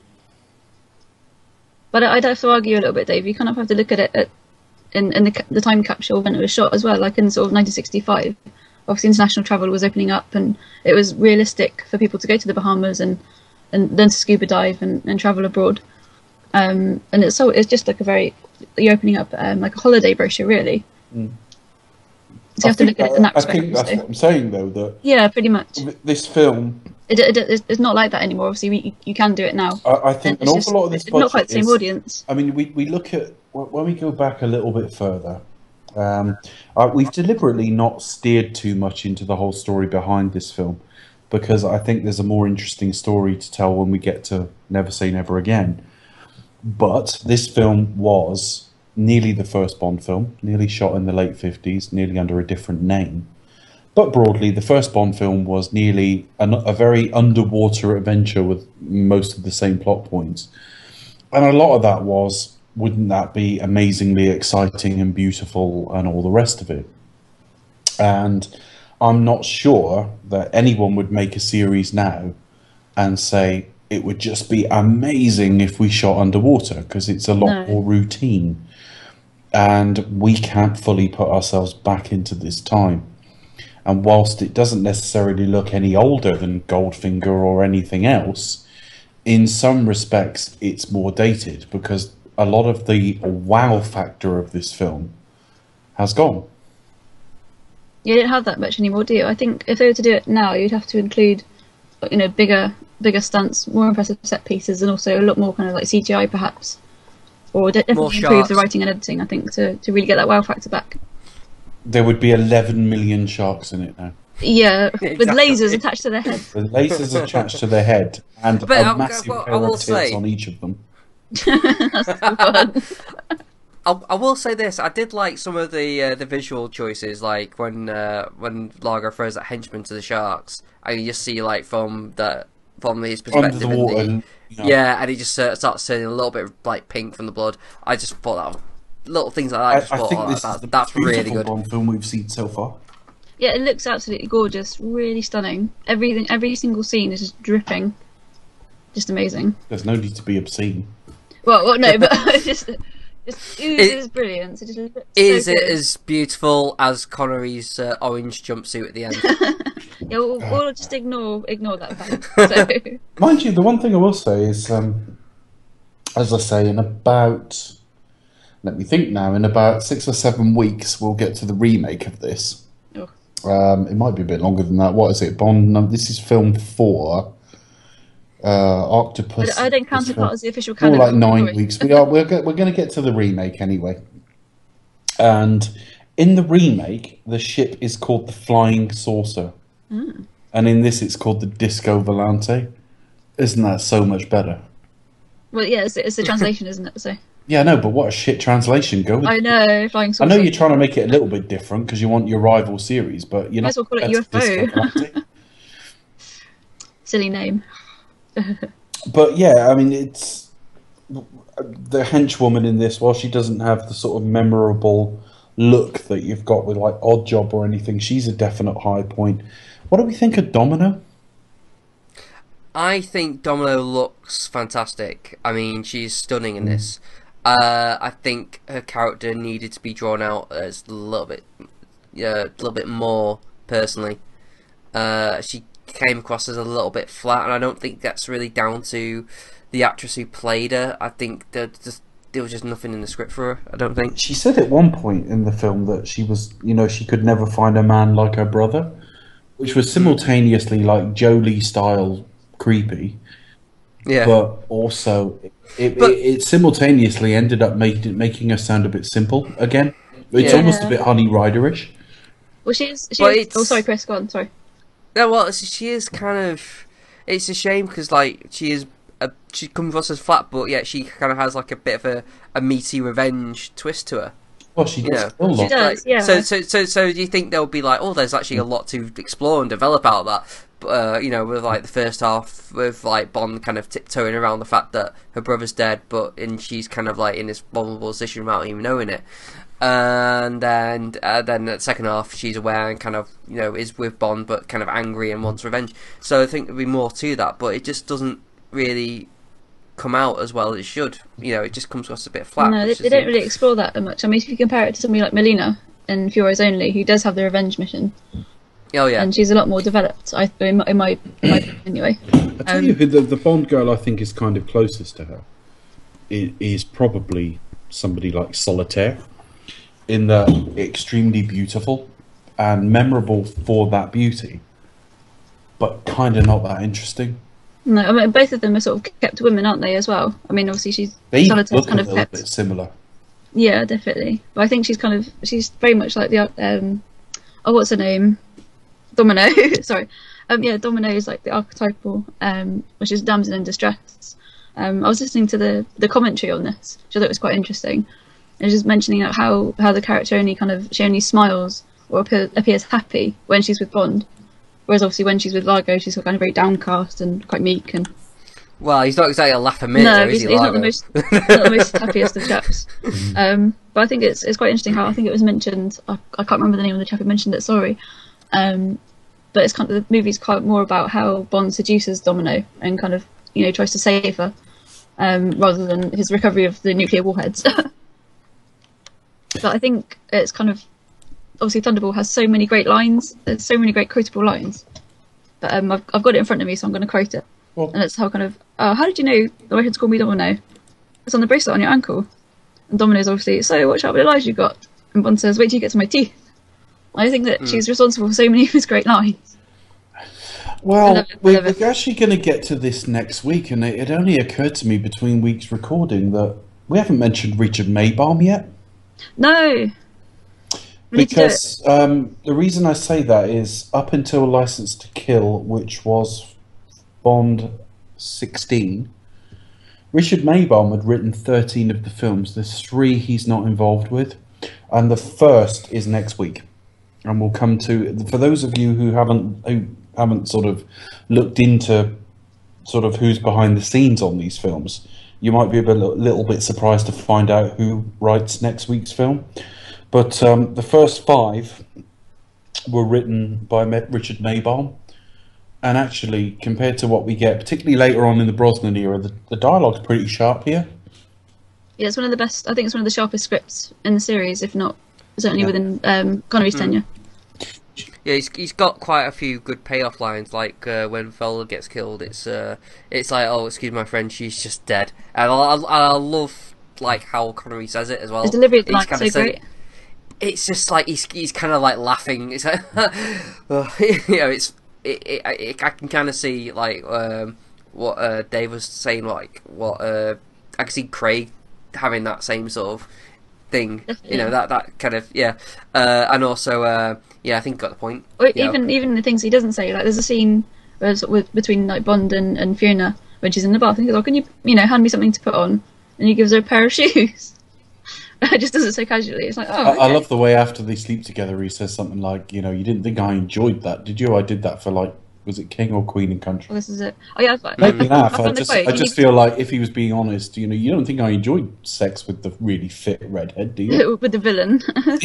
But I'd have to argue a little bit, Dave. You kind of have to look at it in the time capsule when it was shot as well, like in sort of 1965. Obviously, international travel was opening up, and it was realistic for people to go to the Bahamas and then to scuba dive and travel abroad. And it's just like you're opening up like a holiday brochure, really. So you have to look at it in that perspective. I think that's what I'm saying, though. That yeah, pretty much. This film, it's not like that anymore. Obviously, you can do it now. I think an awful lot of this budget not quite the same audience. I mean, we look at when we go back a little bit further. We've deliberately not steered too much into the whole story behind this film, because I think there's a more interesting story to tell when we get to Never Say Never Again. But this film was nearly the first Bond film, nearly shot in the late 50s, nearly under a different name. But broadly, the first Bond film was nearly a very underwater adventure with most of the same plot points. And a lot of that was, wouldn't that be amazingly exciting and beautiful and all the rest of it? And I'm not sure that anyone would make a series now and say it would just be amazing if we shot underwater, because it's a lot more routine. And we can't fully put ourselves back into this time. And whilst it doesn't necessarily look any older than Goldfinger or anything else, in some respects it's more dated, because a lot of the wow factor of this film has gone. You don't have that much anymore, do you? I think if they were to do it now, you'd have to include, bigger stunts, more impressive set pieces, and also a lot more kind of like CGI, perhaps, or definitely improve the writing and editing. I think to really get that wow factor back. There would be 11 million sharks in it now. Yeah, with lasers attached to their head. With lasers attached to their head, and a massive pair of tits on each of them. I will say this: I did like some of the visual choices, like when Largo throws that henchman to the sharks, and you just see like from his perspective, under the water, and he just starts turning a little bit like pink from the blood. I just thought that little things like that. I think that's really good. Bond film we've seen so far. Yeah, it looks absolutely gorgeous, really stunning. Every single scene is just dripping, just amazing. There's no need to be obscene. Well, no, but just oozes brilliance. It just looks is so it good. as beautiful as Connery's orange jumpsuit at the end? Yeah, we'll just ignore that fact. So. Mind you, the one thing I will say is, as I say, in about 6 or 7 weeks, we'll get to the remake of this. Oh. It might be a bit longer than that. What is it, Bond? This is film 4. Octopus. I don't count it part as the official canon. More like 9 weeks. We're going to get to the remake anyway. And in the remake, the ship is called the Flying Saucer, and in this, it's called the Disco Volante. Isn't that so much better? Well, yeah, it's the translation, isn't it? So. Yeah, no, but what a shit translation. I know, Flying Saucer. I know you're trying to make it a little bit different because you want your rival series, but you might as well call it UFO. Silly name. But yeah, I mean, it's the henchwoman in this. While she doesn't have the sort of memorable look that you've got with like Odd Job or anything, she's a definite high point. What do we think of Domino? I think Domino looks fantastic. I mean, she's stunning in this. I think her character needed to be drawn out as a little bit more personally. She came across as a little bit flat, and I don't think that's really down to the actress who played her. I think there was just nothing in the script for her. I don't think. She said at one point in the film that she was, she could never find a man like her brother, which was simultaneously like Jolie style creepy. Yeah. But also, it simultaneously ended up making her sound a bit simple again. It's almost a bit Honey Rider-ish. Well, she is. Oh, sorry, Chris. Go on. Sorry. No, well, she is kind of. It's a shame because like she comes across as flat, but yet she kind of has like a bit of a meaty revenge twist to her. Well, she You does know, kill She lots. does, yeah. So do you think there'll be like, oh, there's actually a lot to explore and develop out of that? You know, with like the first half, with like Bond kind of tiptoeing around the fact that her brother's dead, and she's kind of like in this vulnerable position without even knowing it. And then the second half, she's aware and kind of, you know, is with Bond, but kind of angry and wants revenge. So I think there'll be more to that, but it just doesn't really come out as well as it should. You know, it just comes across a bit flat. No, they don't really explore that much. I mean, if you compare it to somebody like Melina in Furies Only, who does have the revenge mission, Oh yeah, and she's a lot more developed. In my opinion, anyway. I tell you who the Bond girl I think is kind of closest to her is probably somebody like Solitaire, in that extremely beautiful and memorable for that beauty, but kind of not that interesting. No, I mean both of them are sort of kept women, aren't they? As well. I mean, obviously They look Solitaire's kind a of little kept. bit similar. Yeah, definitely. But I think she's very much like the what's her name? Domino. Sorry. Yeah, Domino is like the archetypal, which is damsel in distress. I was listening to the commentary on this, which I thought was quite interesting. And just mentioning how the character only smiles or appears happy when she's with Bond, whereas obviously when she's with Largo, she's kind of very downcast and quite meek and. well, he's not exactly a laugh a minute, No, is he's he, not the Largo? not the most happiest of chaps. But I think it's quite interesting how I think it was mentioned. I can't remember the name of the chap who mentioned it. Sorry, but it's kind of the movie's quite more about how Bond seduces Domino and kind of tries to save her, rather than his recovery of the nuclear warheads. But I think it's kind of obviously Thunderball has so many great lines. There's so many great quotable lines. But I've got it in front of me, so I'm going to quote it. Well, And it's how kind of, how did you know the Russians call me Domino? It's on the bracelet on your ankle. And Domino's obviously, so what sharp little eyes you got? And Bond says, wait till you get to my teeth. I think that she's responsible for so many of his great lines. well, I love it. we're actually going to get to this next week, and it only occurred to me between weeks recording that we haven't mentioned Richard Maybaum yet. No! We need to do it. Because the reason I say that is up until License to Kill, which was Bond 16, Richard Maybaum had written 13 of the films. There's 3 he's not involved with, and the first is next week. And we'll come to, for those of you who haven't sort of looked into sort of who's behind the scenes on these films, you might be a little bit surprised to find out who writes next week's film. But the first 5 were written by Richard Maybaum, and actually, compared to what we get, particularly later on in the Brosnan era, the dialogue's pretty sharp here. Yeah, it's one of the best, I think it's one of the sharpest scripts in the series, if not certainly within Connery's tenure. Yeah, he's got quite a few good payoff lines, like when Fowler gets killed, it's like, oh, excuse my friend, she's just dead, and I love like how Connery says it as well. His delivery of the He's line's kinda so great. It's just like he's kind of like laughing. It's like, I can kind of see like what Dave was saying, like what I can see Craig having that same sort of thing. Definitely. That kind of and also I think got the point. Or even the things he doesn't say, like there's a scene where between like Bond and Fiona when she's in the bath, and he goes, "Oh, can you hand me something to put on?" And he gives her a pair of shoes. It just does it so casually. It's like, oh, okay. I love the way after they sleep together, he says something like, you didn't think I enjoyed that, did you? I did that for like, was it King or Queen and Country? Well, this is it. Oh yeah, Made me laugh. I found the quote. just feel like if he was being honest, you don't think I enjoyed sex with the really fit redhead, do you? With the villain.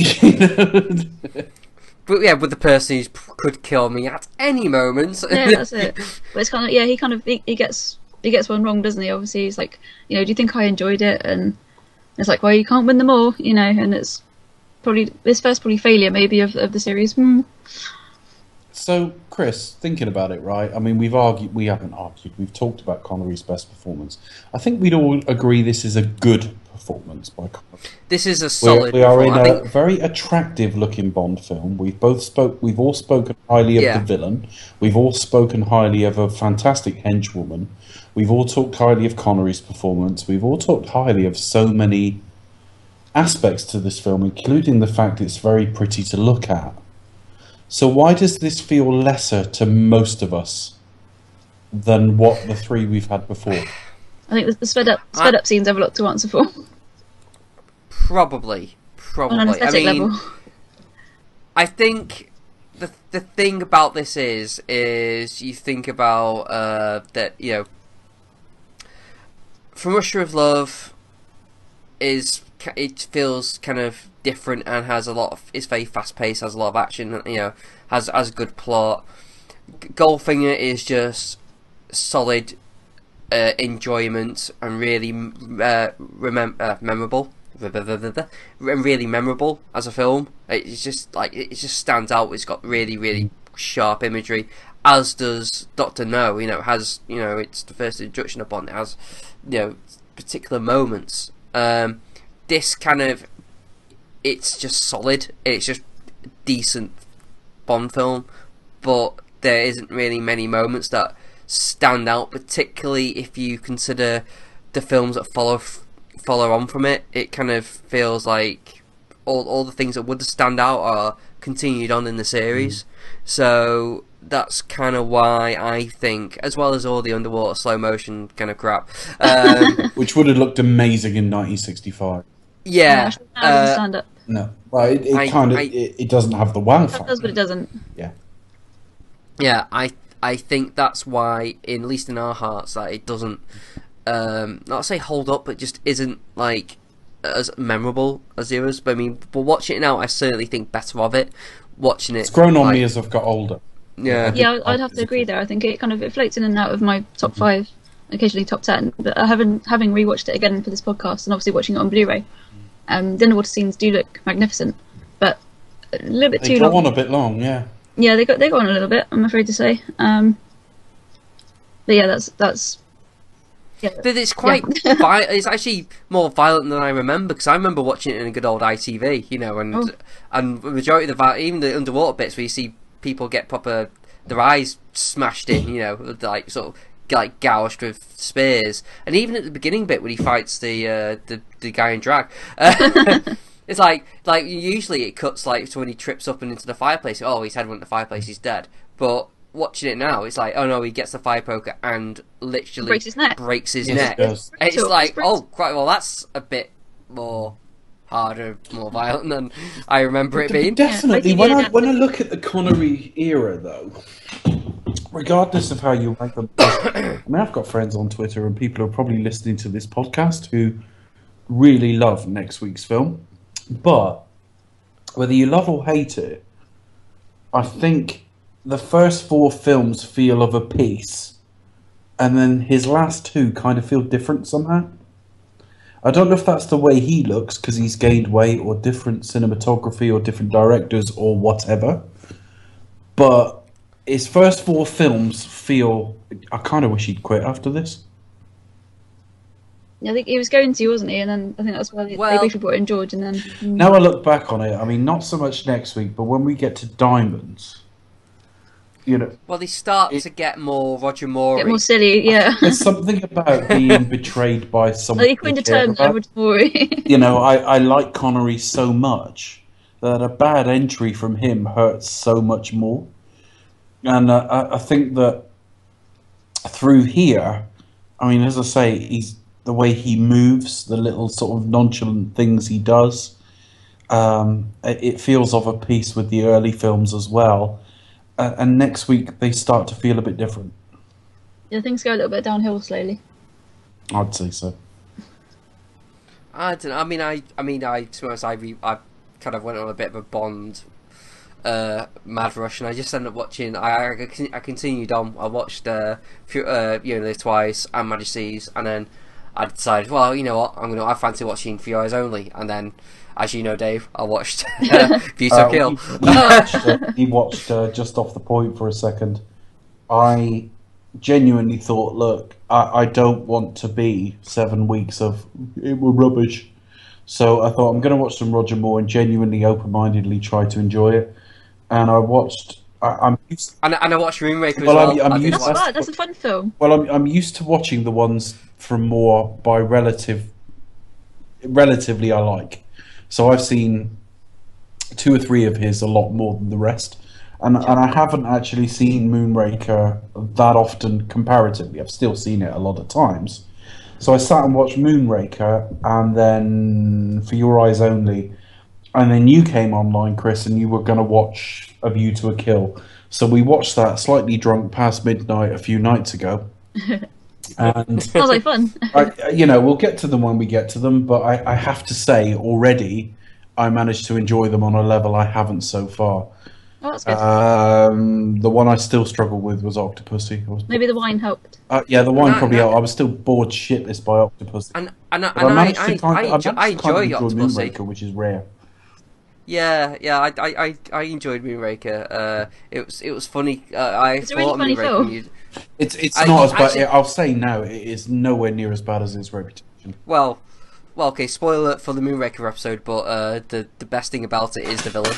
But yeah, with the person who could kill me at any moment. Yeah, that's it. But it's kind of he gets one wrong, doesn't he? Obviously, he's like, do you think I enjoyed it? And it's like, well, you can't win them all, and it's probably his first failure maybe of the series. So, Chris, thinking about it, right? I mean, we haven't argued, we've talked about Connery's best performance. I think we'd all agree this is a good performance by Connery. This is a solid. We are in performance. a very attractive-looking Bond film. We've all spoken highly of the villain. We've all spoken highly of a fantastic henchwoman. We've all talked highly of Connery's performance. We've all talked highly of so many aspects to this film, including the fact it's very pretty to look at. So why does this feel lesser to most of us than what the 3 we've had before? I think the sped up scenes have a lot to answer for. Probably. On an Probably. I aesthetic mean, level. I think the thing about this is you think about that, you know, From Russia with Love it feels kind of different and has a lot of, it's very fast paced, has a lot of action, you know, has a good plot. Goldfinger is just solid enjoyment and really memorable. And really memorable as a film. It's just like, it just stands out. It's got really sharp imagery, as does Doctor No. You know, it has, you know, it's the first introduction of Bond. It has, you know, particular moments. This kind of, it's just solid. It's just a decent Bond film, but there isn't really many moments that stand out, particularly if you consider the films that follow on from it. It kind of feels like all the things that would stand out are continued on in the series. So that's kind of why I think, as well as all the underwater slow motion kind of crap, which would have looked amazing in 1965. Yeah, doesn't stand up. No, well, it doesn't have the wow factor. It does, but it doesn't. Yeah. I think that's why, at least in our hearts, that it doesn't, not say hold up, but just isn't like as memorable as the others. But I mean, but watching it now, I certainly think better of it. Watching it, it's grown on me as I've got older. Yeah, I'd have to agree there. I think it floats in and out of my top 5, occasionally top 10. But having rewatched it again for this podcast, and obviously watching it on Blu-ray, the underwater scenes do look magnificent, but a little bit too long. They go on a bit long, yeah. Yeah, they go on a little bit, I'm afraid to say. But yeah, that's. Yeah. But it's quite. It's actually more violent than I remember, because I remember watching it in a good old ITV, you know, and the majority of even the underwater bits where you see people get proper their eyes smashed in, you know, like sort of like gouged with spears, and even at the beginning bit when he fights the guy in drag. It's like usually it cuts like to when he trips up and into the fireplace. Oh, his head went to the fireplace, he's dead. But watching it now, it's like, oh no, he gets the fire poker and literally breaks his neck. Yes, it's like, oh, quite well. That's a bit more harder, more violent than I remember it being. Definitely. When I look at the Connery era, though, regardless of how you rank them, I mean, I've got friends on Twitter and people who are probably listening to this podcast who really love next week's film. But whether you love or hate it, I think the first 4 films feel of a piece, and then his last 2 kind of feel different somehow. I don't know if that's the way he looks because he's gained weight, or different cinematography, or different directors, or whatever. But his first 4 films feel... I kind of wish he'd quit after this. I think he was going to, wasn't he? And then I think that's why they briefly brought in George, and then... Now I look back on it, I mean, not so much next week, but when we get to Diamonds, you know... Well, they start to get more Roger Moore. Get more silly, yeah. There's something about being betrayed by someone... He coined a term, Roger Moore. You know, I like Connery so much that a bad entry from him hurts so much more. And I think that through here, I mean, as I say, the way he moves, the little sort of nonchalant things he does, it feels of a piece with the early films as well. And next week they start to feel a bit different. Yeah, things go a little bit downhill slowly. I'd say so. I don't know. I mean, to be honest, I kind of went on a bit of a Bond mad rush, and I just ended up watching. I continued on. I watched Twice and Majesty's, and then I decided, well, you know what, I fancy watching For Your Eyes Only, and then, as you know, Dave, I watched View to Kill. He watched Just Off the Point for a second. I genuinely thought, look, I don't want to be 7 weeks of it were rubbish. So I thought I'm going to watch some Roger Moore and genuinely open-mindedly try to enjoy it. And I watched... I'm used and I watched Moonraker as well. I'm used to, that's a fun film. Well, I'm used to watching the ones from Moore by relatively I like. So I've seen 2 or 3 of his a lot more than the rest. And I haven't actually seen Moonraker that often comparatively. I've still seen it a lot of times. So I sat and watched Moonraker, and then For Your Eyes Only. and then you came online, Chris, and you were going to watch A View to a Kill. So we watched that slightly drunk past midnight a few nights ago. And Sounds like fun. we'll get to them when we get to them, but I have to say already I managed to enjoy them on a level I haven't so far. Oh, that's good. The one I still struggle with was Octopussy. Maybe the wine helped. Yeah, the wine probably helped. I was still bored shitless by Octopussy. And I enjoy Octopussy, Moonraker, which is rare. Yeah, I enjoyed Moonraker. It was funny. It's a really funny film. It's not as bad. I'll say now, it is nowhere near as bad as its reputation. Well, okay. Spoiler for the Moonraker episode, but the best thing about it is the villain.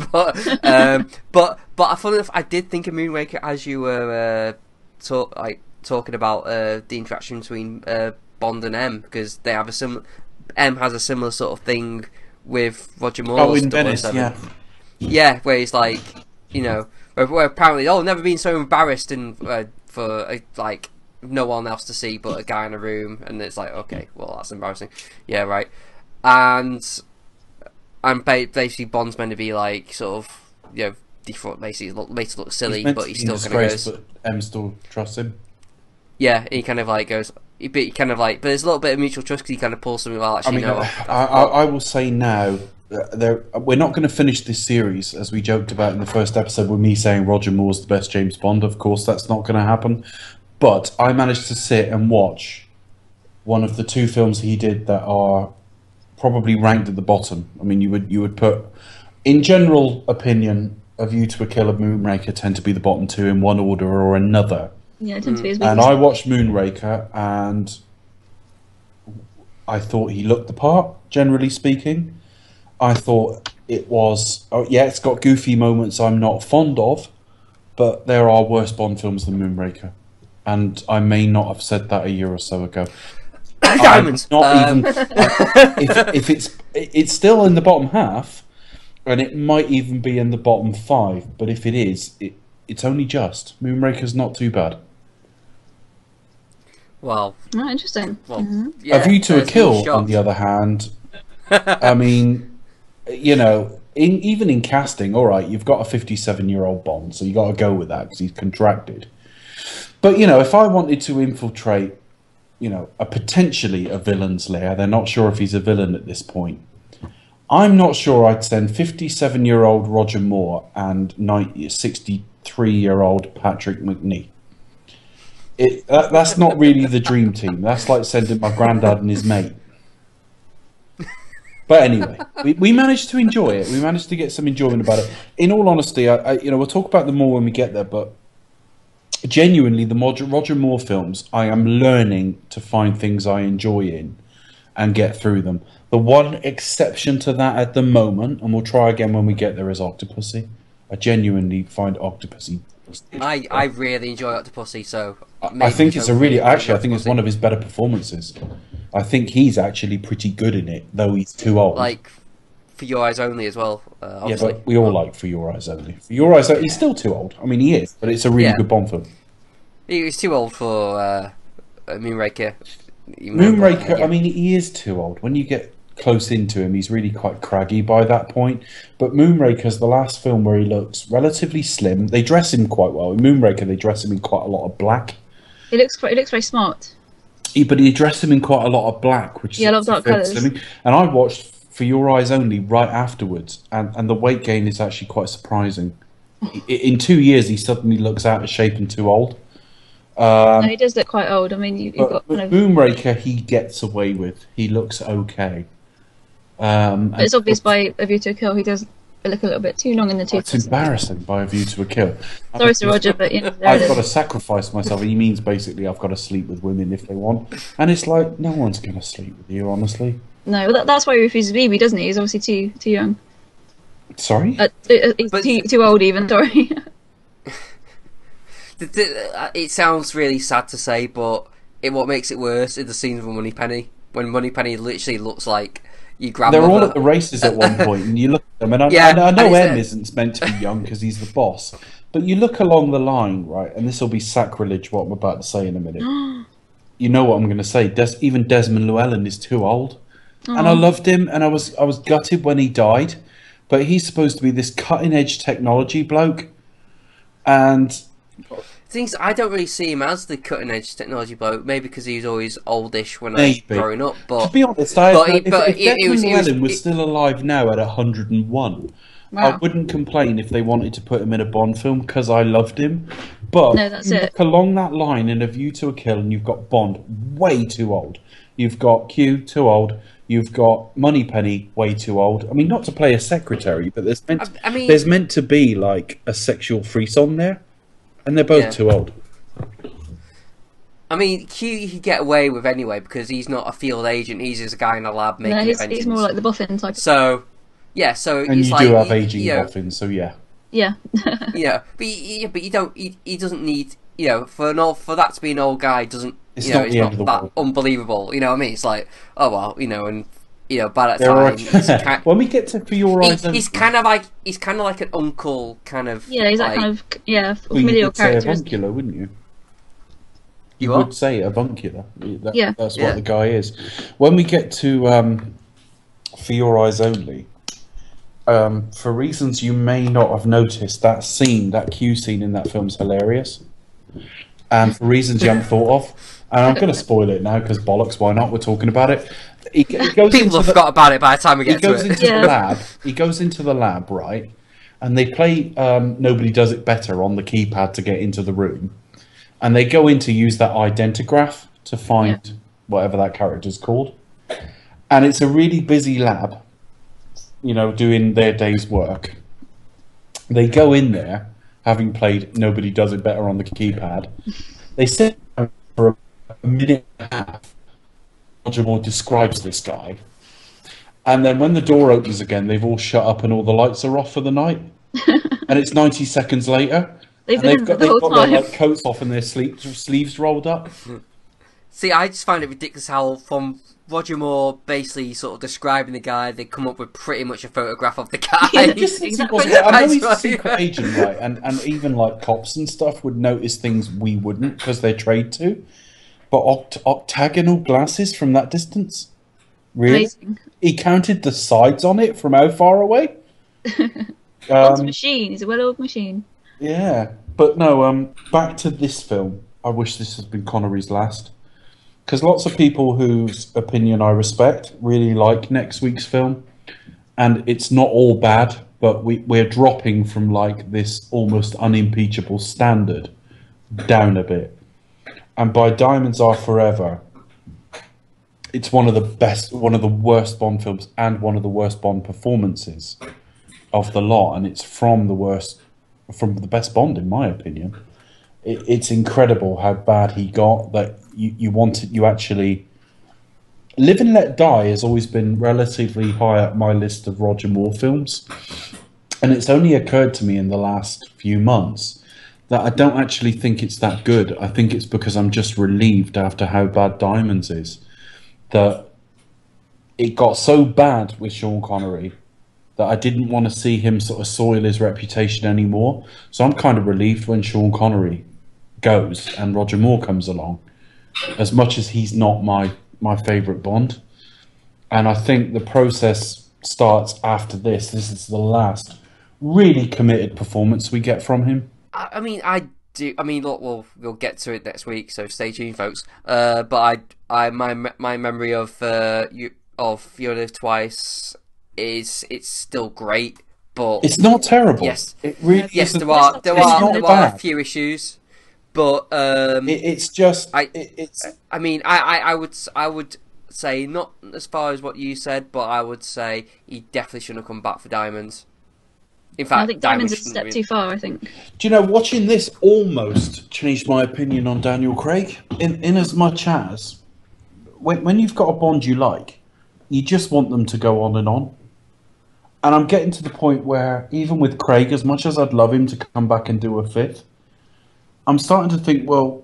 but funny enough, I did think of Moonraker as you were talking about the interaction between Bond and M, because they have a similar. M has a similar sort of thing with Roger Moore. Oh, in Venice, yeah, where he's like, where apparently, never been so embarrassed for like no one else to see but a guy in a room, and it's like, okay, well, that's embarrassing. Yeah, right. And basically Bond's meant to be like sort of default, basically made to look silly, but he's still kind of goes. But M still trusts him. Yeah, he kind of like goes. But there's a little bit of mutual trust because he kind of pulls something. Well, actually, I will say now, we're not going to finish this series as we joked about in the first episode with me saying Roger Moore's the best James Bond. Of course, that's not going to happen. But I managed to sit and watch one of the two films he did that are probably ranked at the bottom. I mean, you would put, in general opinion, A View to a Kill and Moonraker tend to be the bottom two in one order or another. Yeah, it tends to be as And I watched Moonraker, and I thought he looked the part, generally speaking. I thought it was... it's got goofy moments I'm not fond of, but there are worse Bond films than Moonraker. And I may not have said that a year or so ago. Diamonds! If it's still in the bottom half, and it might even be in the bottom 5, but if it is, it's only just. Moonraker's not too bad. Well, interesting. Well, A View to a Kill, on the other hand, I mean, even in casting, all right, you've got a 57-year-old Bond, so you got to go with that because he's contracted. But if I wanted to infiltrate, potentially a villain's lair, they're not sure if he's a villain at this point. I'm not sure I'd send 57-year-old Roger Moore and 63-year-old Patrick Macnee. That's not really the dream team. That's like sending my granddad and his mate. But anyway, we managed to enjoy it. We managed to get some enjoyment about it. In all honesty, we'll talk about them more when we get there. But genuinely, the Roger Moore films, I am learning to find things I enjoy in and get through them. The one exception to that at the moment, and we'll try again when we get there, is Octopussy. I genuinely find Octopussy. I really enjoy Octopussy, so I think it's I think it's one of his better performances. I think he's actually pretty good in it, though he's too old. Like For Your Eyes Only as well. Obviously. Yeah, but we all like For Your Eyes Only. For Your Eyes Only, he's still too old. I mean, he is, but it's a really good Bond film. He's too old for Moonraker. Moonraker, I mean, he is too old. When you get close into him, he's really quite craggy by that point. But Moonraker's the last film where he looks relatively slim. They dress him quite well. In Moonraker, they dress him in quite a lot of black. It looks very smart. But he dressed him in quite a lot of black, which a lot of dark colours. And I watched For Your Eyes Only right afterwards, and the weight gain is actually quite surprising. In 2 years, he suddenly looks out of shape and too old. No, he does look quite old. I mean, you've got kind of... Moonraker, he gets away with. He looks okay. But it's obvious by A View to a Kill, he does look a little bit too long in the tooth. It's embarrassing by A View to a Kill. Sorry, Sir Roger, but I've got to sacrifice myself. He means basically I've got to sleep with women if they want, and it's like no one's going to sleep with you, honestly. No, well, that's why he refuses BB, doesn't he? He's obviously too young. Sorry, he's too old even. Sorry. It sounds really sad to say, but what makes it worse is the scenes with Moneypenny. When Moneypenny literally looks like your grandmother. They're all at the races at one point, and you look at them, and I know M isn't meant to be young because he's the boss, but you look along the line, right, and this will be sacrilege what I'm about to say in a minute. You know what I'm going to say. Even Desmond Llewellyn is too old. and I loved him, and I was gutted when he died, but he's supposed to be this cutting edge technology bloke, and things I don't really see him as the cutting edge technology bloke. Maybe because he was always oldish when I was growing up. But to be honest, if Declan Llewellyn was still alive now at 101, I wouldn't complain if they wanted to put him in a Bond film because I loved him. But No, that's it. look along that line in A View to a Kill, and you've got Bond way too old. You've got Q too old. You've got Moneypenny way too old. I mean, not to play a secretary, but there's meant to be like a sexual frisson there. And they're both too old. I mean, Q you could get away with anyway because he's not a field agent. He's just a guy in a lab making inventions. He's more like the boffin type. So, yeah. So and it's you like, do have aging boffins, so yeah. Yeah. Yeah, but you don't. He doesn't need. For that to be an old guy doesn't. It's not the end of the that world. Unbelievable. You know what I mean? It's like, oh well, and. By that time, when we get to For Your Eyes Only, he's kind of like an uncle, kind of. Yeah, he's that kind of familial character. You would say avuncular, wouldn't you? You would say avuncular. That's what the guy is. When we get to For Your Eyes Only, for reasons you may not have noticed, that Q scene in that film's hilarious, and for reasons you haven't thought of, and I'm going to spoil it now because bollocks, why not? We're talking about it. He goes People have forgot about it by the time we get to it. He goes into the lab, right? And they play Nobody Does It Better on the keypad to get into the room. And they go in to use that identigraph to find whatever that character's called. And it's a really busy lab, doing their day's work. They go in there, having played Nobody Does It Better on the keypad. They sit for a minute and a half. Roger Moore describes this guy, and then when the door opens again, they've all shut up and all the lights are off for the night, and it's 90 seconds later. They've got their coats off and their sleeves rolled up. See, I just find it ridiculous how from Roger Moore basically sort of describing the guy, they come up with pretty much a photograph of the guy. I know he's a secret agent, right? And even like cops and stuff would notice things we wouldn't because they're trained to. But octagonal glasses from that distance? Really? Amazing. He counted the sides on it from how far away? Bond's machine. He's a well-oiled machine. Yeah. But no, back to this film. I wish this had been Connery's last. Because lots of people whose opinion I respect really like next week's film. And it's not all bad, but we're dropping from like this almost unimpeachable standard down a bit. And by Diamonds Are Forever, it's one of the worst Bond films and one of the worst Bond performances of the lot. And it's from the best Bond, in my opinion. It's incredible how bad he got that you actually... Live and Let Die has always been relatively high up my list of Roger Moore films. And it's only occurred to me in the last few months that I don't actually think it's that good. I think it's because I'm just relieved after how bad Diamonds is. That it got so bad with Sean Connery that I didn't want to see him sort of soil his reputation anymore. So I'm kind of relieved when Sean Connery goes and Roger Moore comes along, as much as he's not my favourite Bond. And I think the process starts after this. This is the last really committed performance we get from him. I mean, look, we'll get to it next week, so stay tuned, folks. But my memory of You Only Live Twice it's still great, but it's not terrible. Yes, it really. Yes, there are a few issues, but it's just. I mean, I would say not as far as what you said, but I would say he definitely shouldn't have come back for Diamonds. In fact, I think Diamonds is a step too far, I think. Do you know, watching this almost changed my opinion on Daniel Craig. In as much as, when you've got a Bond you like, you just want them to go on. And I'm getting to the point where, even with Craig, as much as I'd love him to come back and do a fifth, I'm starting to think, well,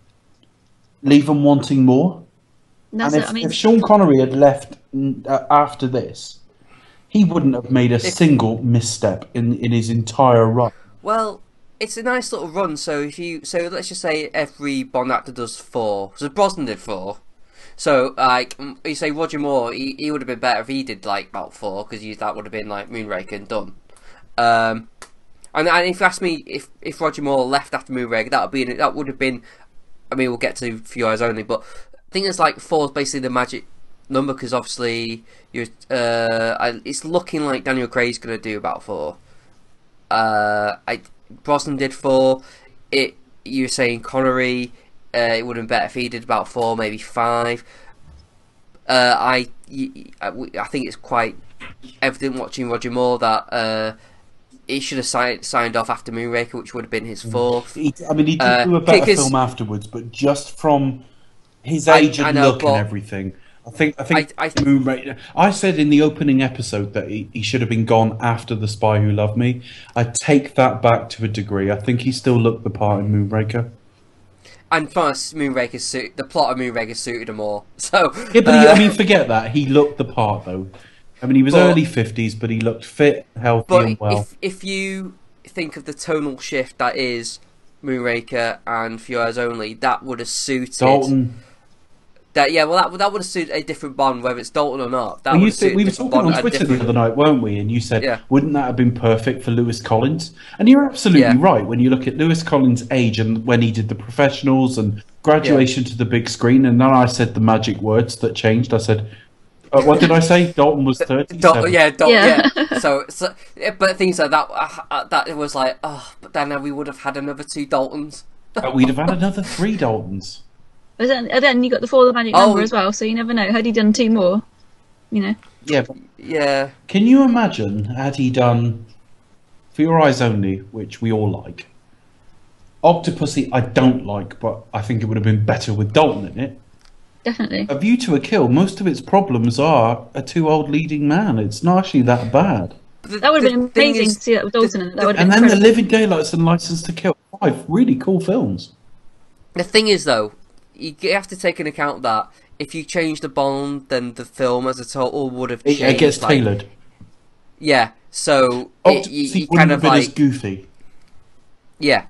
leave them wanting more. And if Sean Connery had left after this, he wouldn't have made a single misstep in his entire run. Well, it's a nice little run. So let's just say every Bond actor does 4. So Brosnan did 4. So, like, you say Roger Moore, he would have been better if he did, like, about 4, because that would have been, like, Moonraker and done. And if you ask me if Roger Moore left after Moonraker, that would have been... I mean, we'll get to Few Eyes Only, but I think it's like 4 is basically the magic number, because obviously it's looking like Daniel Craig's going to do about 4. Brosnan did 4. You're saying Connery... it would have been better if he did about 4, maybe 5. I think it's quite evident watching Roger Moore that he should have signed off after Moonraker, which would have been his 4th. He did do a better film afterwards, but just from his age and look and everything. I think Moonraker. I said in the opening episode that he should have been gone after The Spy Who Loved Me. I take that back to a degree. I think he still looked the part in Moonraker. And plus, the plot of Moonraker suited him more. So yeah, but forget that. He looked the part, though. I mean, he was early 50s, but he looked fit, healthy, and well. If you think of the tonal shift that is Moonraker and Few Eyes Only, that would have suited Dalton. That would have suited a different Bond, whether it's Dalton or not. We were talking on Twitter the other night, weren't we? And you said, wouldn't that have been perfect for Lewis Collins? And you're absolutely right. When you look at Lewis Collins' age and when he did The Professionals and Graduation to the Big Screen, and then I said the magic words that changed. I said, what did I say? Dalton was 30. So, but things like that, that was like, but then we would have had another 2 Daltons. We'd have had another 3 Daltons. And then you got the 4 the magic number as well, so you never know. Had he done 2 more, you know? Yeah. Can you imagine had he done For Your Eyes Only, which we all like? Octopussy I don't like, but I think it would have been better with Dalton in it. Definitely. A View to a Kill, most of its problems are a too old leading man. It's not actually that bad. That would have been amazing to see that with Dalton in it. And then The Living Daylights and License to Kill. 5 really cool films. The thing is, though, you have to take into account that if you change the Bond, then the film as a total would have changed. It gets tailored. Yeah, so you kind of like goofy. Yeah,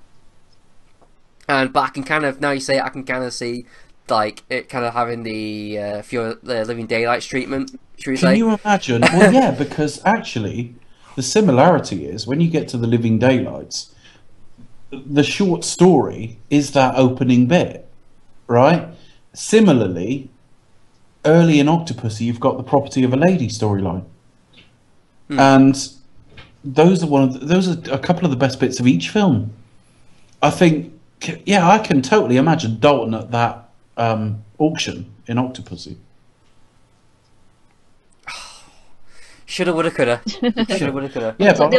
but I can kind of now you say it, I can kind of see like it kind of having the Living Daylights treatment. Should we say? Can you imagine? Well, yeah, because actually the similarity is when you get to the Living Daylights, the short story is that opening bit. Right. Similarly, early in Octopussy, you've got the Property of a Lady storyline, and those are a couple of the best bits of each film. I think, I can totally imagine Dalton at that auction in Octopussy. Shoulda, woulda, coulda. Shoulda, woulda, coulda. Yeah, but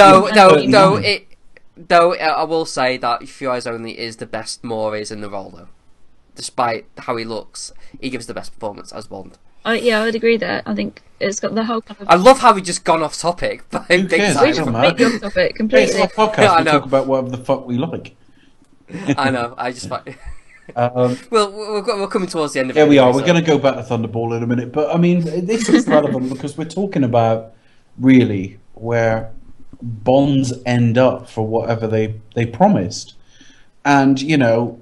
though I will say that Few Eyes Only is the best Moore is in the role, though. Despite how he looks, he gives the best performance as Bond. I would agree there. I think it's got the whole kind of... I love how we just gone off topic. Who cares? We just completely off topic, completely. It's our podcast. We talk about whatever the fuck we like. I know. I just like... we're coming towards the end of it. Yeah, we are. We're going to go back to Thunderball in a minute. But, I mean, this is relevant because we're talking about, really, where Bonds end up for whatever they promised. And, you know...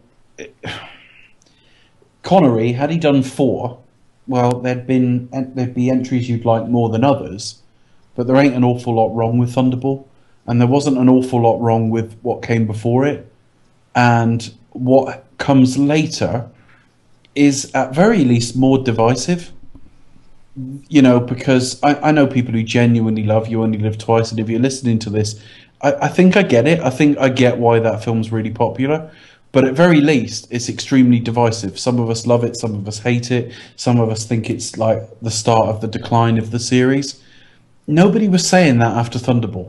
Connery, had he done 4, well, there'd be entries you'd like more than others, but there ain't an awful lot wrong with Thunderball, and there wasn't an awful lot wrong with what came before it, and what comes later is at very least more divisive. You know, because I know people who genuinely love You Only Live Twice, and if you're listening to this, I think I get it. I think I get why that film's really popular. But at very least, it's extremely divisive. Some of us love it, some of us hate it, some of us think it's like the start of the decline of the series. Nobody was saying that after Thunderball.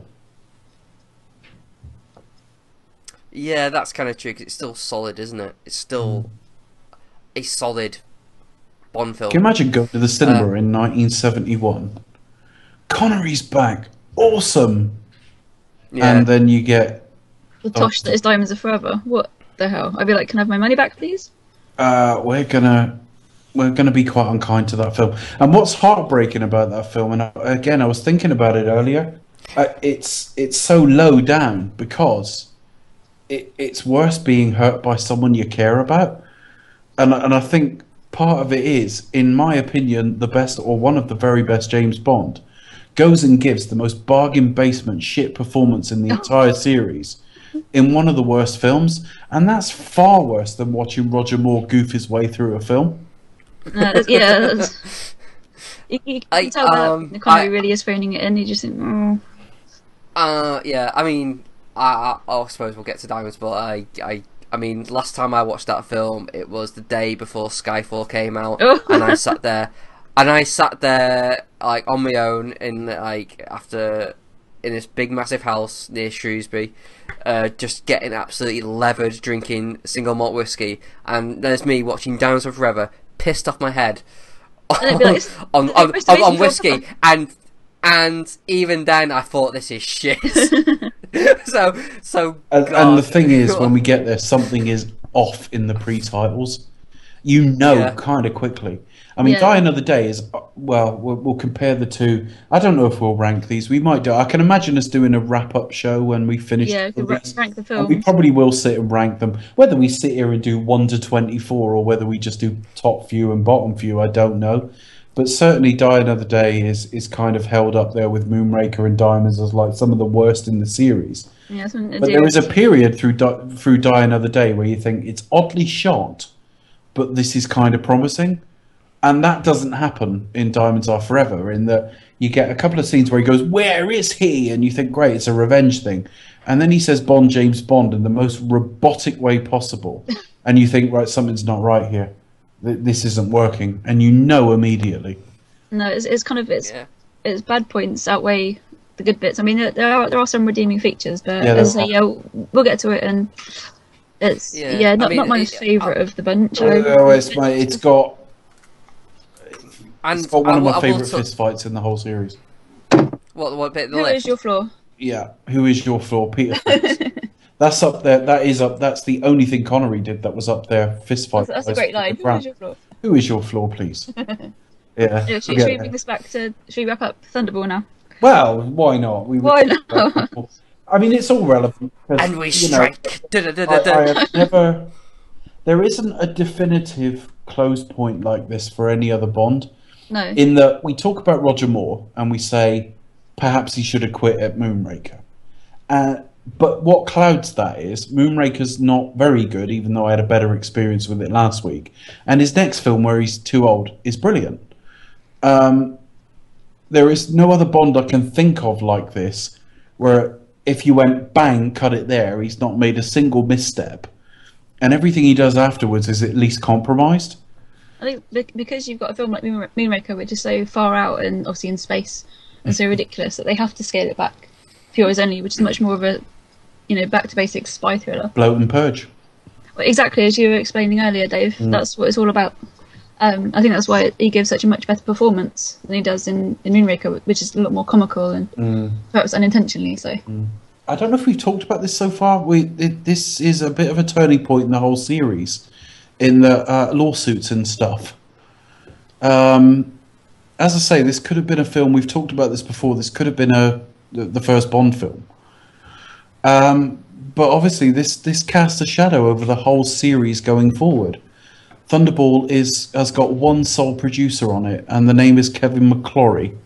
Yeah, that's kind of true, 'cause it's still solid, isn't it? It's still a solid Bond film. Can you imagine going to the cinema in 1971? Connery's back. Awesome! Yeah. And then you get... The tosh that is Diamonds Are Forever. What the hell? I'd be like, can I have my money back, please? We're gonna be quite unkind to that film. And what's heartbreaking about that film, and again, I was thinking about it earlier, it's so low down because it's worse being hurt by someone you care about. And I think part of it is, in my opinion, the best or one of the very best James Bond, goes and gives the most bargain basement shit performance in the entire series in one of the worst films, and that's far worse than watching Roger Moore goof his way through a film. Yeah. You can tell that Connery really is phoning it in. You just think, yeah. I mean, I suppose we'll get to Diamonds, but I mean, last time I watched that film, it was the day before Skyfall came out, and I sat there, like on my own in this big massive house near Shrewsbury, just getting absolutely levered, drinking single malt whiskey, and there's me watching Diamonds Forever, pissed off my head on whiskey, and even then I thought, this is shit. And the thing is, when we get there, something is off in the pre-titles. You know, kind of quickly. I mean, Die Another Day is, well, we'll compare the two. I don't know if we'll rank these. We might do. I can imagine us doing a wrap-up show when we finish. Yeah, we rank the films. We probably will sit and rank them. Whether we sit here and do 1 to 24 or whether we just do top few and bottom few, I don't know. But certainly Die Another Day is kind of held up there with Moonraker and Diamonds as like some of the worst in the series. Yeah, but there is a period through Die Another Day where you think it's oddly shot, but this is kind of promising. And that doesn't happen in Diamonds Are Forever, in that you get a couple of scenes where he goes, "Where is he?" And you think, great, it's a revenge thing. And then he says Bond, James Bond in the most robotic way possible. And you think, right, something's not right here. This isn't working. And you know immediately. No, it's kind of, its bad points outweigh the good bits. I mean, there are some redeeming features, but as I say, we'll get to it, and it's not my favourite of the bunch. It's got one of my favourite fist fights in the whole series. What bit? Who is your floor? Yeah, who is your floor? Peter Fox. That's up there. That is up. That's the only thing Connery did that was up there. Fist fight. That's a great line. Who is your floor? Who is your floor, please? Yeah. Should we bring this back to? Should we wrap up Thunderball now? Well, why not? Why not? I mean, it's all relevant. And we strike. I have never. There isn't a definitive close point like this for any other Bond. No. In that we talk about Roger Moore and we say perhaps he should have quit at Moonraker. But what clouds that is, Moonraker's not very good, even though I had a better experience with it last week. And his next film, where he's too old, is brilliant. There is no other Bond I can think of like this, where if you went bang, cut it there, he's not made a single misstep. And everything he does afterwards is at least compromised. I think because you've got a film like Moonraker, which is so far out and obviously in space and so ridiculous, that they have to scale it back for yours only, which is much more of a, back to basics spy thriller. Bloat and purge. Well, exactly as you were explaining earlier, Dave. That's what it's all about. I think that's why he gives such a much better performance than he does in Moonraker, which is a lot more comical and perhaps unintentionally so. I don't know if we've talked about this so far. This is a bit of a turning point in the whole series, in the lawsuits and stuff. As I say, this could have been a film. We've talked about this before. This could have been the first Bond film. But obviously, this casts a shadow over the whole series going forward. Thunderball has got one sole producer on it, and the name is Kevin McClory.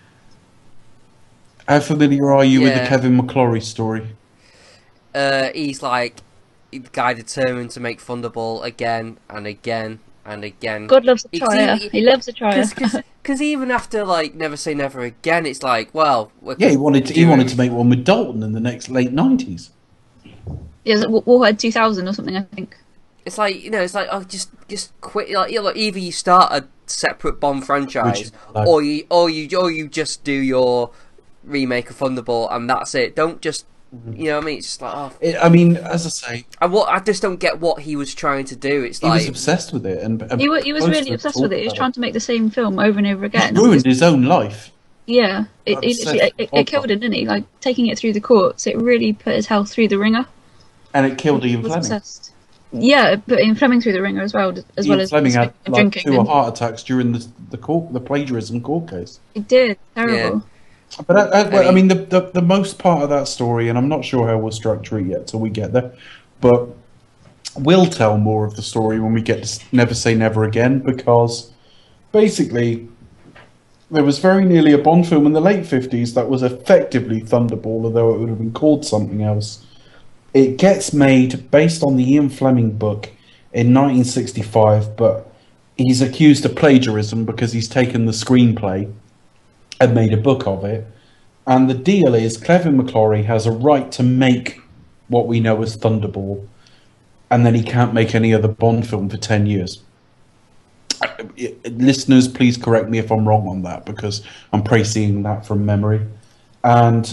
How familiar are you with the Kevin McClory story? He's like the guy determined to make Thunderball again and again and again. God loves a trier. He loves a trier. Because even after like Never Say Never Again, it's like, well, he wanted to make one with Dalton in the next late 90s. Yeah, it was Warhead 2000 or something, I think. It's like just quit. Like either you start a separate Bond franchise, or you just do your remake of Thunderball and that's it. Don't just what I mean. It's just like as I say, I just don't get what he was trying to do. It's like he was obsessed with it, and he was really obsessed with it. He was trying to make the same film over and over again. He ruined his own life. Yeah, it killed him, didn't he? Like taking it through the courts, it really put his health through the ringer. And it killed Ian Fleming. Obsessed. Yeah, but Ian Fleming through the ringer as well. Ian Fleming had drinking 2 heart attacks during the plagiarism court case. He did. Terrible. Yeah. But I mean, the most part of that story, and I'm not sure how we'll structure it yet till we get there, but We'll tell more of the story when we get to Never Say Never Again, because basically there was very nearly a Bond film in the late 50s that was effectively Thunderball, although it would have been called something else. It gets made based on the Ian Fleming book in 1965, but he's accused of plagiarism because he's taken the screenplay and made a book of it. And the deal is Kevin McClory has a right to make what we know as Thunderball, and then he can't make any other Bond film for 10 years. Listeners, please correct me if I'm wrong on that, because I'm praising that from memory. And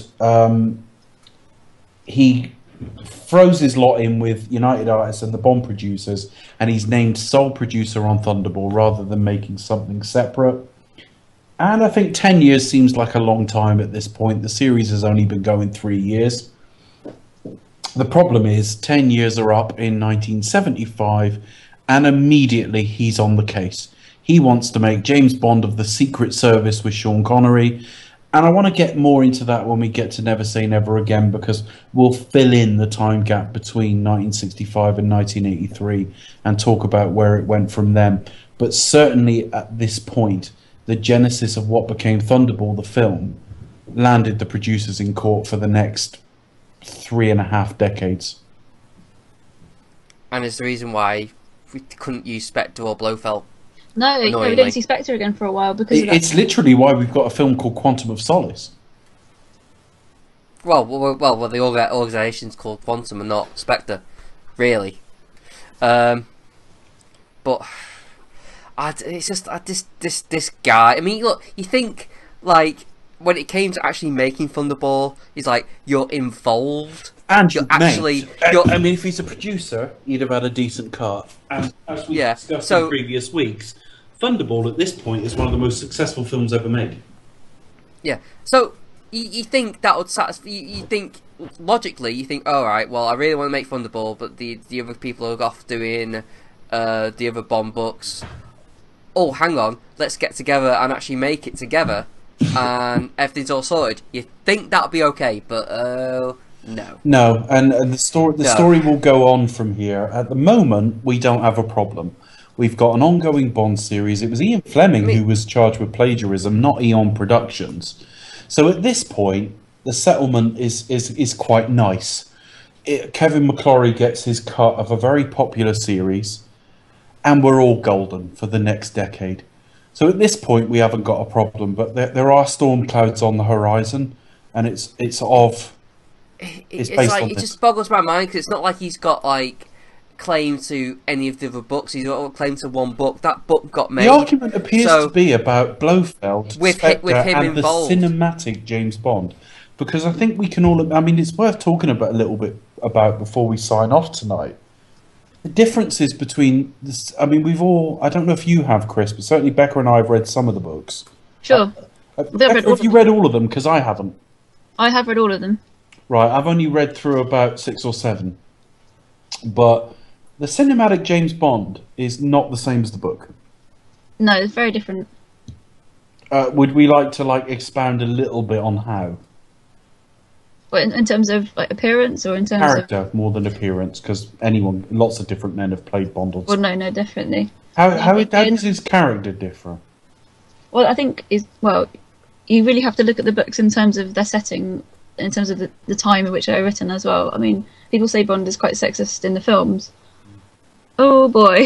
he throws his lot in with United Artists and the Bond producers, and he's named sole producer on Thunderball rather than making something separate. And I think 10 years seems like a long time at this point. The series has only been going 3 years. The problem is 10 years are up in 1975, and immediately he's on the case. He wants to make James Bond of the Secret Service with Sean Connery. And I want to get more into that when we get to Never Say Never Again, because we'll fill in the time gap between 1965 and 1983 and talk about where it went from then. But certainly at this point, the genesis of what became Thunderball, the film, landed the producers in court for the next 3.5 decades. And it's the reason why we couldn't use Spectre or Blofeld. No, we don't see Spectre again for a while because of that. It's literally why we've got a film called Quantum of Solace. Well, the organisation's called Quantum and not Spectre, really. But it's just this guy. I mean, look, you think like when it came to actually making Thunderball, he's like, you're involved. And you're actually. I mean, if he's a producer, he'd have had a decent cut. And as we discussed in previous weeks, Thunderball at this point is one of the most successful films ever made. Yeah. So you think that would satisfy? You think logically, you think, all right, well, I really want to make Thunderball, but the other people are off doing the other Bond books. Oh, hang on, let's get together and actually make it together, and everything's all sorted. You think that'd be okay, but no. No, and the story will go on from here. At the moment, we don't have a problem. We've got an ongoing Bond series. It was Ian Fleming who was charged with plagiarism, not Eon Productions. So at this point, the settlement is quite nice. Kevin McClory gets his cut of a very popular series, and we're all golden for the next decade. So at this point, we haven't got a problem, but there are storm clouds on the horizon, and it's based on it this. just boggles my mind because it's not like he's got like claim to any of the other books. He's got a claim to one book. That book got made. The argument appears to be about Blofeld, with him and involved. The cinematic James Bond, because I think we can all. I mean, it's worth talking about a little bit about before we sign off tonight. The differences between this. I mean, we've all. I don't know if you have, Chris, but certainly Becca and I have read some of the books. Sure. Becca, have you read all of them? Because I haven't. I have read all of them. Right, I've only read through about 6 or 7. But the cinematic James Bond is not the same as the book. No, it's very different. Would we like to expound a little bit on how? But in terms of appearance, or in terms character more than appearance, because lots of different men have played Bond. Well, no, definitely. How does his character differ? Well, I think you really have to look at the books in terms of their setting, in terms of the time in which they were written as well. I mean, people say Bond is quite sexist in the films. Oh boy.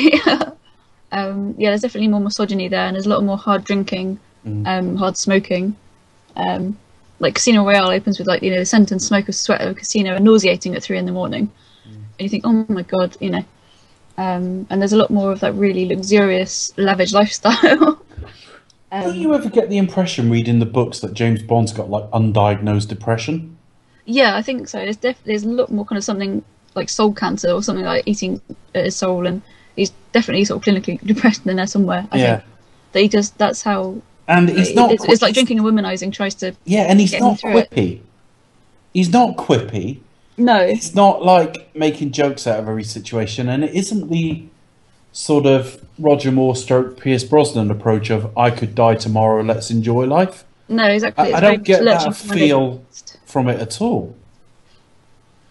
There's definitely more misogyny there, and there's a lot more hard drinking, hard smoking. Like Casino Royale opens with the scent and smoke of sweat of a casino and nauseating at 3 a.m. And you think, oh my god, and there's a lot more of that really luxurious, lavish lifestyle. Don't you ever get the impression reading the books that James Bond's got undiagnosed depression? Yeah, I think so. There's a lot more kind of something like soul cancer or something like eating at his soul, and he's definitely sort of clinically depressed in there somewhere. I think that that's how. And he's not. It's like drinking and womanizing tries to. Yeah, and he's not quippy. He's not quippy. No, it's not like making jokes out of every situation, and it isn't the sort of Roger Moore / Pierce Brosnan approach of "I could die tomorrow, let's enjoy life." No, exactly. I don't get that feel from it at all.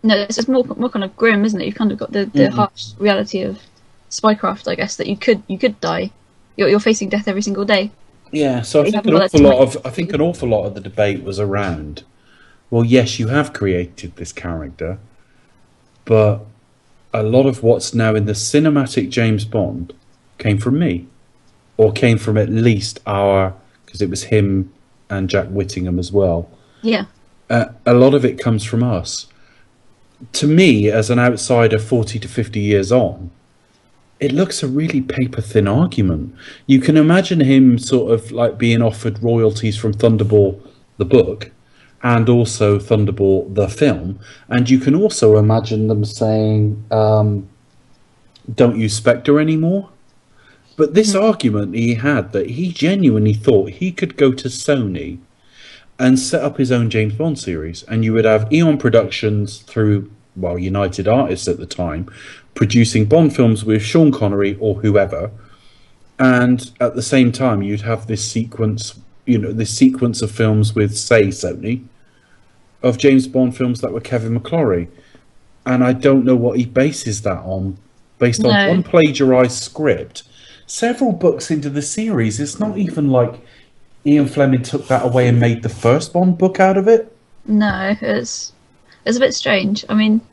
No, it's just more kind of grim, isn't it? You've kind of got the harsh reality of spycraft, I guess, that you could die. You're facing death every single day. Yeah, so I think an awful lot of the debate was around, well, yes, you have created this character, but a lot of what's now in the cinematic James Bond came from me, or came from at least because it was him and Jack Whittingham as well. Yeah. A lot of it comes from us. To me, as an outsider 40 to 50 years on, it looks a really paper-thin argument. You can imagine him sort of like being offered royalties from Thunderball, the book, and also Thunderball, the film. And you can also imagine them saying, don't use Spectre anymore. But this argument he had, that he genuinely thought he could go to Sony and set up his own James Bond series, and you would have Eon Productions through, well, United Artists at the time, producing Bond films with Sean Connery or whoever, and at the same time you'd have this sequence, this sequence of films with, say, Sony, of James Bond films that were Kevin McClory. And I don't know what he bases that on, based on one plagiarized script. Several books into the series, it's not even like Ian Fleming took that away and made the first Bond book out of it. No, it's a bit strange. I mean,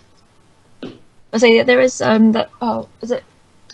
I say there is is it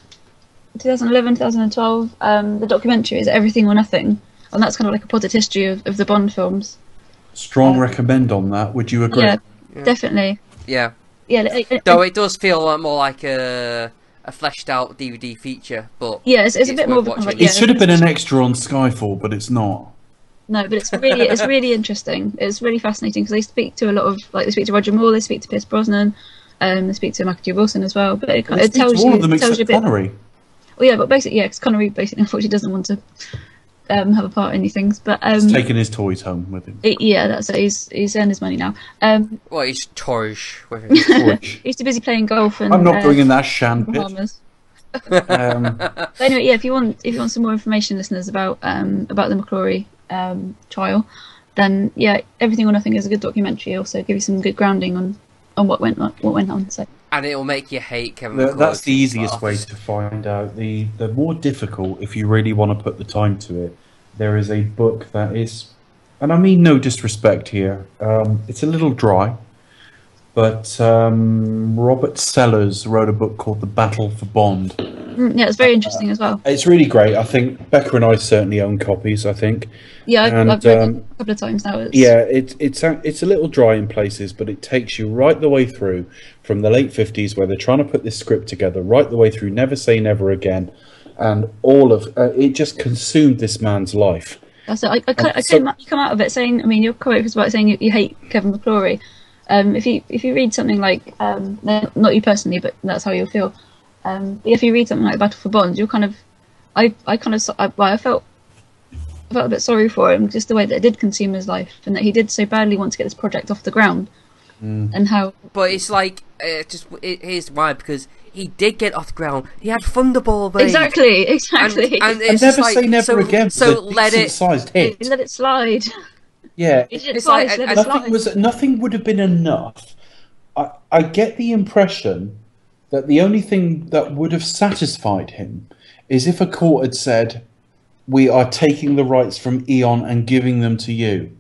2011, 2012? The documentary is Everything or Nothing, and that's kind of like a potted history of the Bond films. Strong recommend on that. Would you agree? Yeah, definitely. Yeah. Yeah. Though it does feel more like a fleshed out DVD feature, but yeah, it's a bit more of a kind of it should have been an extra on Skyfall, but it's not. No, but it's really interesting. It's really fascinating because they speak to a lot of, like, they speak to Roger Moore, they speak to Pierce Brosnan, they speak to Michael J. Wilson as well. But it tells you, all of them except a bit. Connery. Well, yeah, but basically, because Connery basically unfortunately doesn't want to have a part in these things. But he's taking his toys home with him. That's it. He's earned his money now. Well, he's toys with him. He's too busy playing golf and. I'm not going in that shan pit. But anyway, yeah. If you want some more information, listeners, about the McClory trial, then yeah, Everything or Nothing is a good documentary. Also, give you some good grounding on what went on. So. And it'll make you hate Kevin McClory. That's the easiest way to find out. The more difficult, if you really want to put the time to it, there is a book that is, and I mean no disrespect here, it's a little dry, but Robert Sellers wrote a book called The Battle for Bond. Yeah, it's very interesting as well. It's really great. I think Becca and I certainly own copies, I think. Yeah, I've read it a couple of times now. It's a little dry in places, but it takes you right the way through from the late 50s, where they're trying to put this script together, right the way through Never Say Never Again, and all of it just consumed this man's life. That's it. You come out of it saying, I mean, your quote was about saying you hate Kevin McClory. If you read something like, not you personally, but that's how you'll feel. If you read something like Battle for Bond, you're kind of, I felt a bit sorry for him, just the way that it did consume his life, and that he did so badly want to get this project off the ground, and how. But it's like, here's why, because he did get off the ground. He had Thunderball, babe. Exactly. And it's Never like, say never again. So let it slide. Yeah, it's nothing would have been enough. I get the impression that the only thing that would have satisfied him is if a court had said, we are taking the rights from Eon and giving them to you.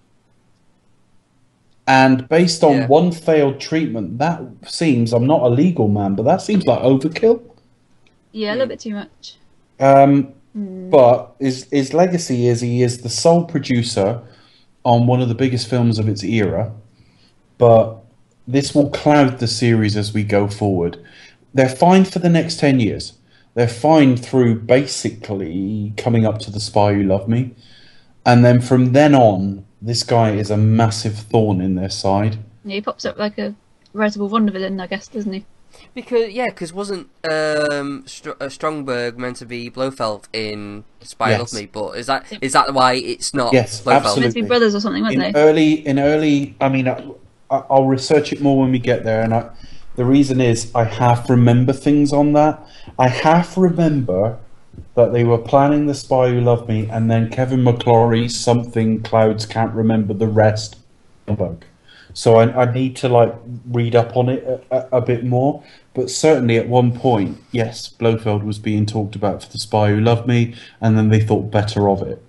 And based on one failed treatment, that seems, I'm not a legal man, but that seems like overkill. Yeah, a little bit too much. But his legacy is he is the sole producer on one of the biggest films of its era, but this will cloud the series as we go forward. They're fine for the next 10 years. They're fine through basically coming up to The Spy Who Loved Me. And then from then on, this guy is a massive thorn in their side. Yeah, he pops up like a veritable Vondervillain, I guess, doesn't he? Because wasn't Stromberg meant to be Blofeld in Spy Who Loved Me? But is that why it's not Blofeld? Absolutely. Meant to be brothers or something, weren't they? In early, I mean, I'll research it more when we get there, and the reason is I half remember things on that. I half remember that they were planning The Spy Who Loved Me, and then Kevin McClory, something, Clouds can't remember the rest. so I need to like read up on it a bit more. But certainly at one point, yes, Blofeld was being talked about for The Spy Who Loved Me, and then they thought better of it.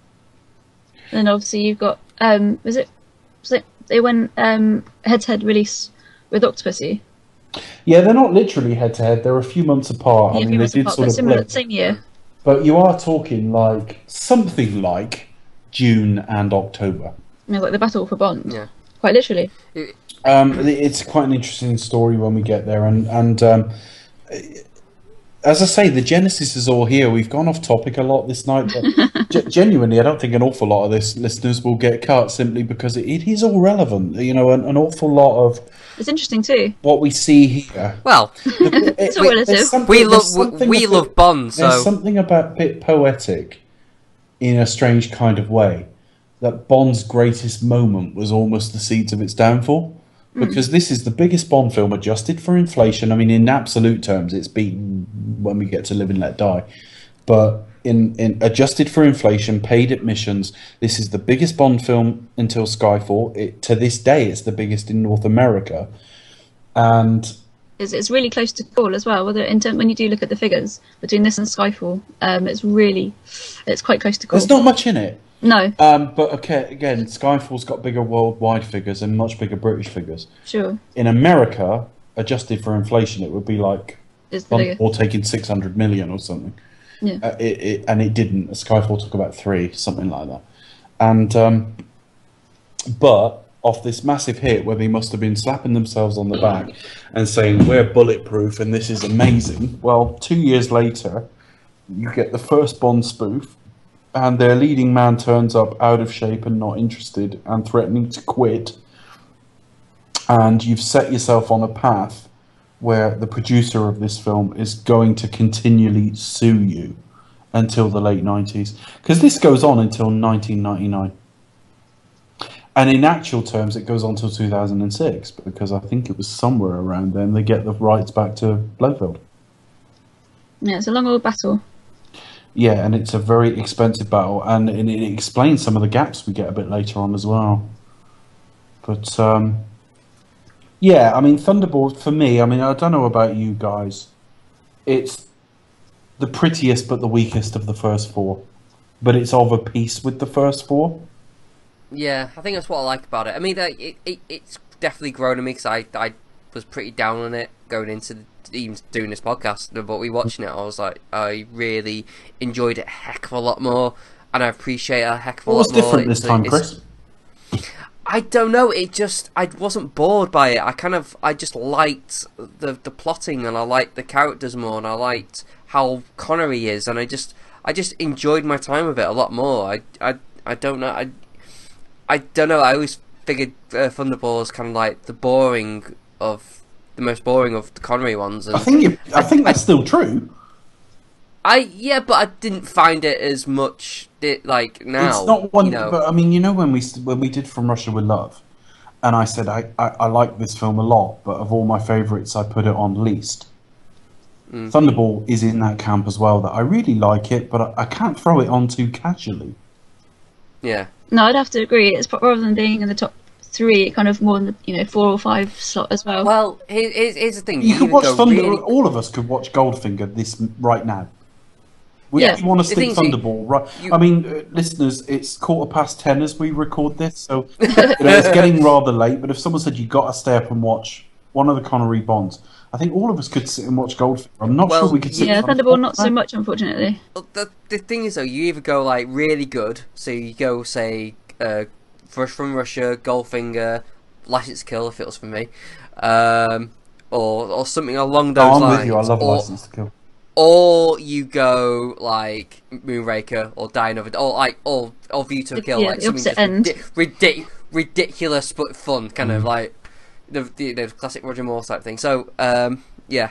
And obviously you've got was it they went head-to-head release with Octopussy? Yeah, they're not literally head-to-head. They're a few months apart. Yeah, I mean, they did sort of similar, same year. But you are talking like something like June and October. Yeah, like the battle for Bond. Yeah. Quite literally. It's quite an interesting story when we get there, and as I say, the genesis is all here. We've gone off topic a lot this night, but genuinely, I don't think an awful lot of this listeners will get cut simply because it is all relevant. You know, an awful lot of it's interesting too. What we see here. Well, it's all relative. We love Bond, so there's something about a bit poetic in a strange kind of way. That Bond's greatest moment was almost the seeds of its downfall. Because this is the biggest Bond film adjusted for inflation. I mean, in absolute terms, it's beaten When We Get to Live and Let Die. But in adjusted for inflation, paid admissions, this is the biggest Bond film until Skyfall. To this day, it's the biggest in North America. And it's really close to call as well. Whether when you do look at the figures between this and Skyfall, it's quite close to call. There's not much in it. No. But okay, again, Skyfall's got bigger worldwide figures and much bigger British figures. Sure. In America, adjusted for inflation, it would be like or taking 600 million or something. Yeah. And it didn't. Skyfall took about 3, something like that. And but off this massive hit where they must have been slapping themselves on the back and saying we're bulletproof and this is amazing. Well, 2 years later, you get the first Bond spoof. And their leading man turns up out of shape and not interested and threatening to quit. And you've set yourself on a path where the producer of this film is going to continually sue you until the late 90s. Because this goes on until 1999. And in actual terms, it goes on till 2006. Because I think it was somewhere around then they get the rights back to Blofeld. Yeah, it's a long old battle. Yeah, and it's a very expensive battle, and it explains some of the gaps we get a bit later on as well. But, yeah, I mean, Thunderball, for me, I mean, I don't know about you guys, it's the prettiest but the weakest of the first 4. But it's of a piece with the first 4. Yeah, I think that's what I like about it. I mean, it's definitely grown on me, because I was pretty down on it going into even doing this podcast, but we watching it, I was like, I really enjoyed it a heck of a lot more, and I appreciate it a heck of a lot more. What was different this time, Chris? I don't know. I wasn't bored by it. I just liked the plotting, and I liked the characters more, and I liked how Connery is, and I just enjoyed my time with it a lot more. I don't know. I don't know. I always figured Thunderball was kind of like the most boring of the Connery ones. And I think that's still true. Yeah, but I didn't find it as much like now. It's not one, you know. But I mean, you know, when we did From Russia with Love, and I said I like this film a lot, but of all my favourites, I put it on least. Thunderball is in that camp as well. That I really like it, but I can't throw it on too casually. Yeah. No, I'd have to agree. It's rather than being in the top 3, kind of more in the 4 or 5 slot as well. Well, here's the thing. You could watch Thunderball. Really... All of us could watch Goldfinger right now. We want to stick Thunderball, right? I mean, listeners, it's 10:15 as we record this, so it's getting rather late. But if someone said you got to stay up and watch one of the Connery Bonds, I think all of us could sit and watch Goldfinger. I'm not sure we could sit. Yeah, Thunderball not so much, unfortunately. Well, the thing is, though, you either go like really good, so you go say From Russia, Goldfinger, License to Kill if it was for me, or something along those lines. I'm with you. I love License to Kill. Or you go like Moonraker or Die Another, or View to a Kill, like something just ridiculous but fun, kind of like the classic Roger Moore type thing. So yeah.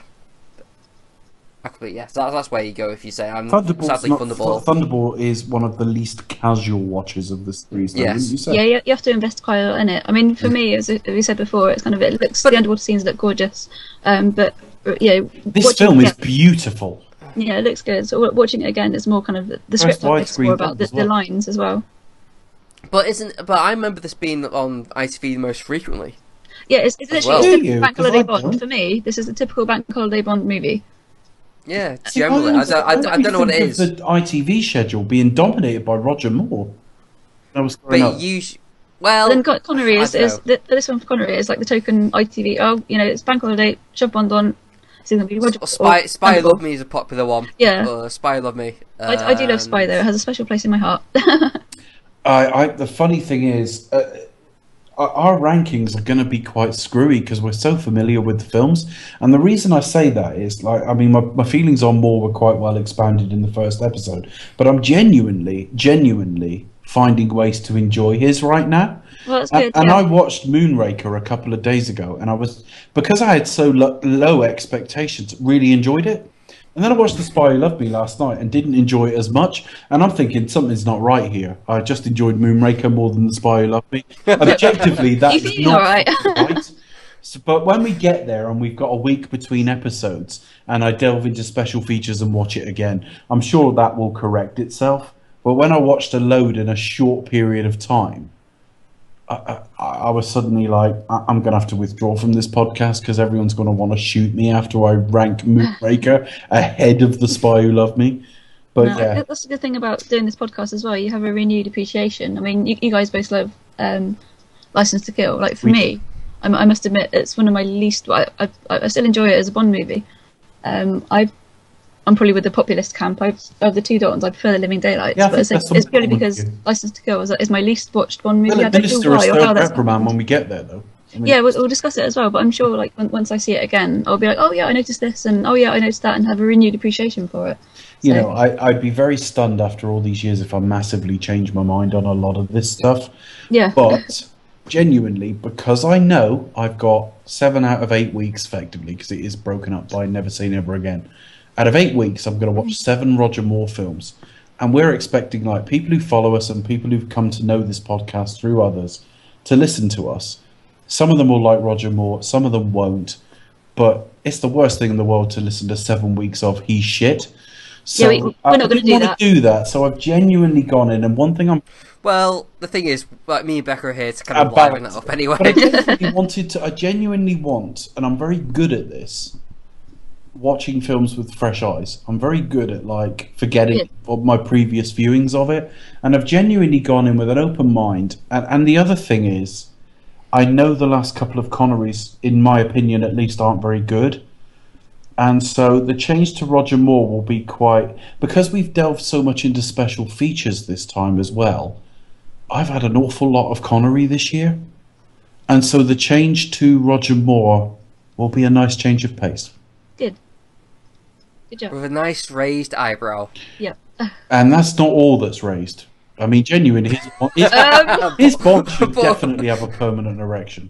So that's where you go if you say I'm sadly Thunderball. Thunderball is one of the least casual watches of the series. Though, yes. you say? Yeah, you have to invest quite a lot in it. I mean, for me, as we said before, it's kind of the underwater scenes look gorgeous, but this film is beautiful. Yeah, it looks good. So watching it again, it's more kind of the script. It's more about the lines as well. But I remember this being on ITV the most frequently. Yeah, it's literally well. a Do typical you? bank 'Cause holiday I Bond. don't. For me, this is a typical bank holiday Bond movie. Yeah, generally. I don't know what it is. The ITV schedule being dominated by Roger Moore. I was growing But up. well, Then Connery I is don't know. this one for Connery is like the token ITV. Oh, it's bank holiday. Shove Bond on. It's going to be Roger. Spy Thunderball. Love Me is a popular one. Yeah. Spy Love Me. I do love Spy though. It has a special place in my heart. The funny thing is, our rankings are going to be quite screwy because we're so familiar with the films. And the reason I say that is, my feelings on Moore were quite well expanded in the first episode. But I'm genuinely finding ways to enjoy his right now. Well, that's good. And yeah. I watched Moonraker a couple of days ago, and because I had so low expectations, really enjoyed it. And then I watched The Spy Who Loved Me last night and didn't enjoy it as much. And I'm thinking something's not right here. I just enjoyed Moonraker more than The Spy Who Loved Me. Objectively, that You is feeling not all right? right. So, but when we get there and we've got a week between episodes, and I delve into special features and watch it again, I'm sure that will correct itself. But when I watched a load in a short period of time, I was suddenly like, I'm going to have to withdraw from this podcast because everyone's going to want to shoot me after I rank Moonraker ahead of The Spy Who Loved Me. But yeah, that's the good thing about doing this podcast as well. You have a renewed appreciation. I mean, you guys both love License to Kill. Like for me, I must admit, it's one of my least. I still enjoy it as a Bond movie. I'm probably with the populist camp. Of the two Daltons, I prefer The Living Daylights. Yeah, but it's purely because License to Kill is my least watched Bond movie. we'll I don't know administer a why or how stern that's reprimand when we get there, though. I mean, yeah, we'll discuss it as well. But I'm sure, like once I see it again, I'll be like, oh yeah, I noticed this, and oh yeah, I noticed that, and have a renewed appreciation for it. You know, I'd be very stunned after all these years if I massively changed my mind on a lot of this stuff. Yeah. But genuinely, because I know I've got 7 out of 8 weeks effectively, because it is broken up by Never Say Never Again. Out of 8 weeks, I'm going to watch 7 Roger Moore films. And we're expecting like people who follow us and people who've come to know this podcast through others to listen to us. Some of them will like Roger Moore, some of them won't. But it's the worst thing in the world to listen to 7 weeks of he's shit. So yeah, we're not going to do that. So I've genuinely gone in, and one thing I'm well, the thing is, like me and Becca are here to kind of liven that up anyway. But I genuinely want, and I'm very good at this, watching films with fresh eyes. I'm very good at like forgetting of my previous viewings of it, and I've genuinely gone in with an open mind. And the other thing is, I know the last couple of Connerys, in my opinion at least, aren't very good. And so the change to Roger Moore will be quite... Because we've delved so much into special features this time as well, I've had an awful lot of Connery this year. And so the change to Roger Moore will be a nice change of pace. Good job. With a nice raised eyebrow. Yeah. And that's not all that's raised. I mean, genuinely, his Bond should definitely have a permanent erection.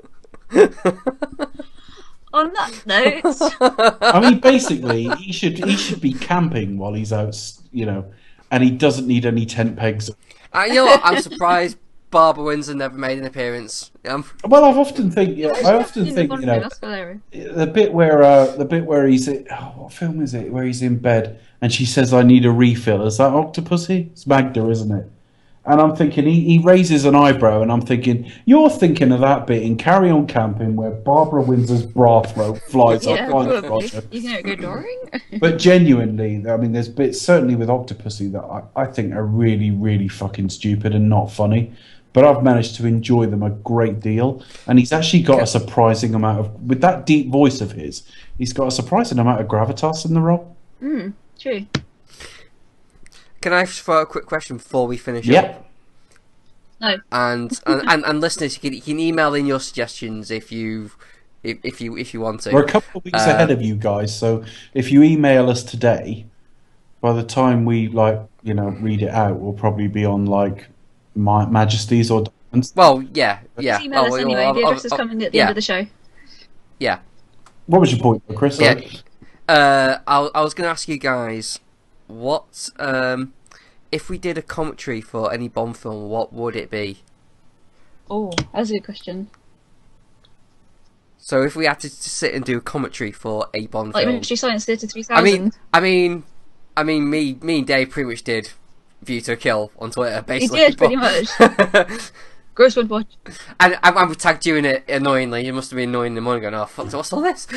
On that note, I mean, basically, he should be camping while he's out, and he doesn't need any tent pegs. You know what? I'm surprised Barbara Windsor never made an appearance. Well, I often think, that's hilarious. the bit where he's what film is it? Where he's in bed and she says, "I need a refill." Is that Octopussy? It's Magda, isn't it? And I'm thinking, he raises an eyebrow, and I'm thinking, you're thinking of that bit in Carry On Camping where Barbara Windsor's bra throat flies up. Probably. You can go drawing. But genuinely, I mean, there's bits, certainly with Octopussy, that I think are really, really fucking stupid and not funny. But I've managed to enjoy them a great deal. And he's actually got a surprising amount of, with that deep voice of his, he's got a surprising amount of gravitas in the role. True. Can I ask for a quick question before we finish Yep. up? No. And listeners, you can email in your suggestions if you want to. We're a couple of weeks ahead of you guys, so if you email us today, by the time we read it out, we'll probably be on like Majesty's or Diamonds. Well, yeah. Just email us anyway. The address is coming at the end of the show. Yeah. What was your point, Chris? Yeah. I was going to ask you guys, what if we did a commentary for any Bond film, what would it be? Oh, that's a good question. So if we had to sit and do a commentary for a Bond film, like Mystery Science Theatre 3000. I mean, me and Dave pretty much did View to a Kill on Twitter, He basically. did, pretty much. Gross would watch. And I tagged you in it annoyingly. You must have been annoying in the morning going, oh, fuck, what's all this?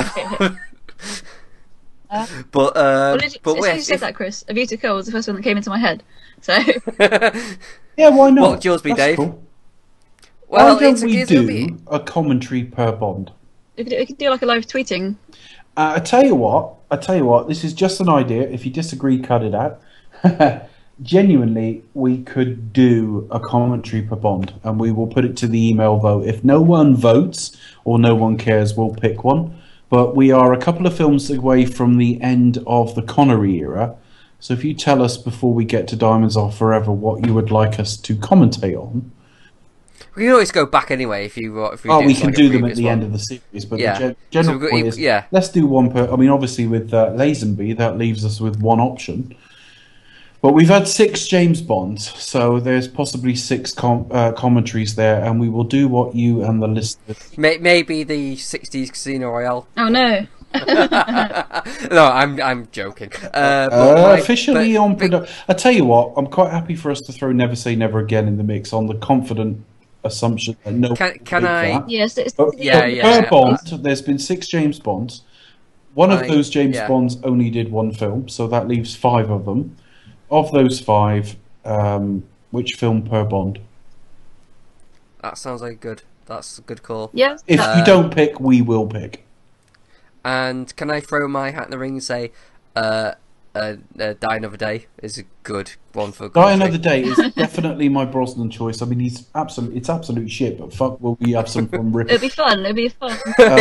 Well, as but soon as you said that, Chris, A View to Kill was the first one that came into my head. So Yeah, why not? What would yours be, That's Dave? cool. well, Why don't it's we gonna be- do a commentary per Bond? we could do like a live tweeting. I tell you what. This is just an idea. If you disagree, cut it out. Genuinely, we could do a commentary per Bond, and we will put it to the email vote. If no one votes or no one cares, we'll pick one. But we are a couple of films away from the end of the Connery era. So if you tell us before we get to Diamonds Are Forever what you would like us to commentate on, We can always go back anyway if you we can like do a them at previous the one. end of the series. But Yeah. the general So we've got- point is, yeah. let's do one per. I mean, obviously with Lazenby, that leaves us with one option. But we've had 6 James Bonds, so there's possibly 6 commentaries there, and we will do what you and the listeners. Maybe the 60s Casino Royale. Oh no. No, I'm joking. But Officially on production. I tell you what, I'm quite happy for us to throw Never Say Never Again in the mix on the confident assumption that no. Can one will pick I- that. Yes, it's But Yeah. per Bond, there's been 6 James Bonds. One of those James yeah. Bonds only did one film, so that leaves 5 of them. Of those 5, which film per Bond? That sounds like that's a good call. yeah. If you don't pick, we will pick. And can I throw my hat in the ring and say, Die Another Day is a good one for Die commentary. Another Day is definitely my Brosnan choice. I mean, it's absolute shit, but fuck, will we have some fun ripping? It'll be fun. It'll be fun.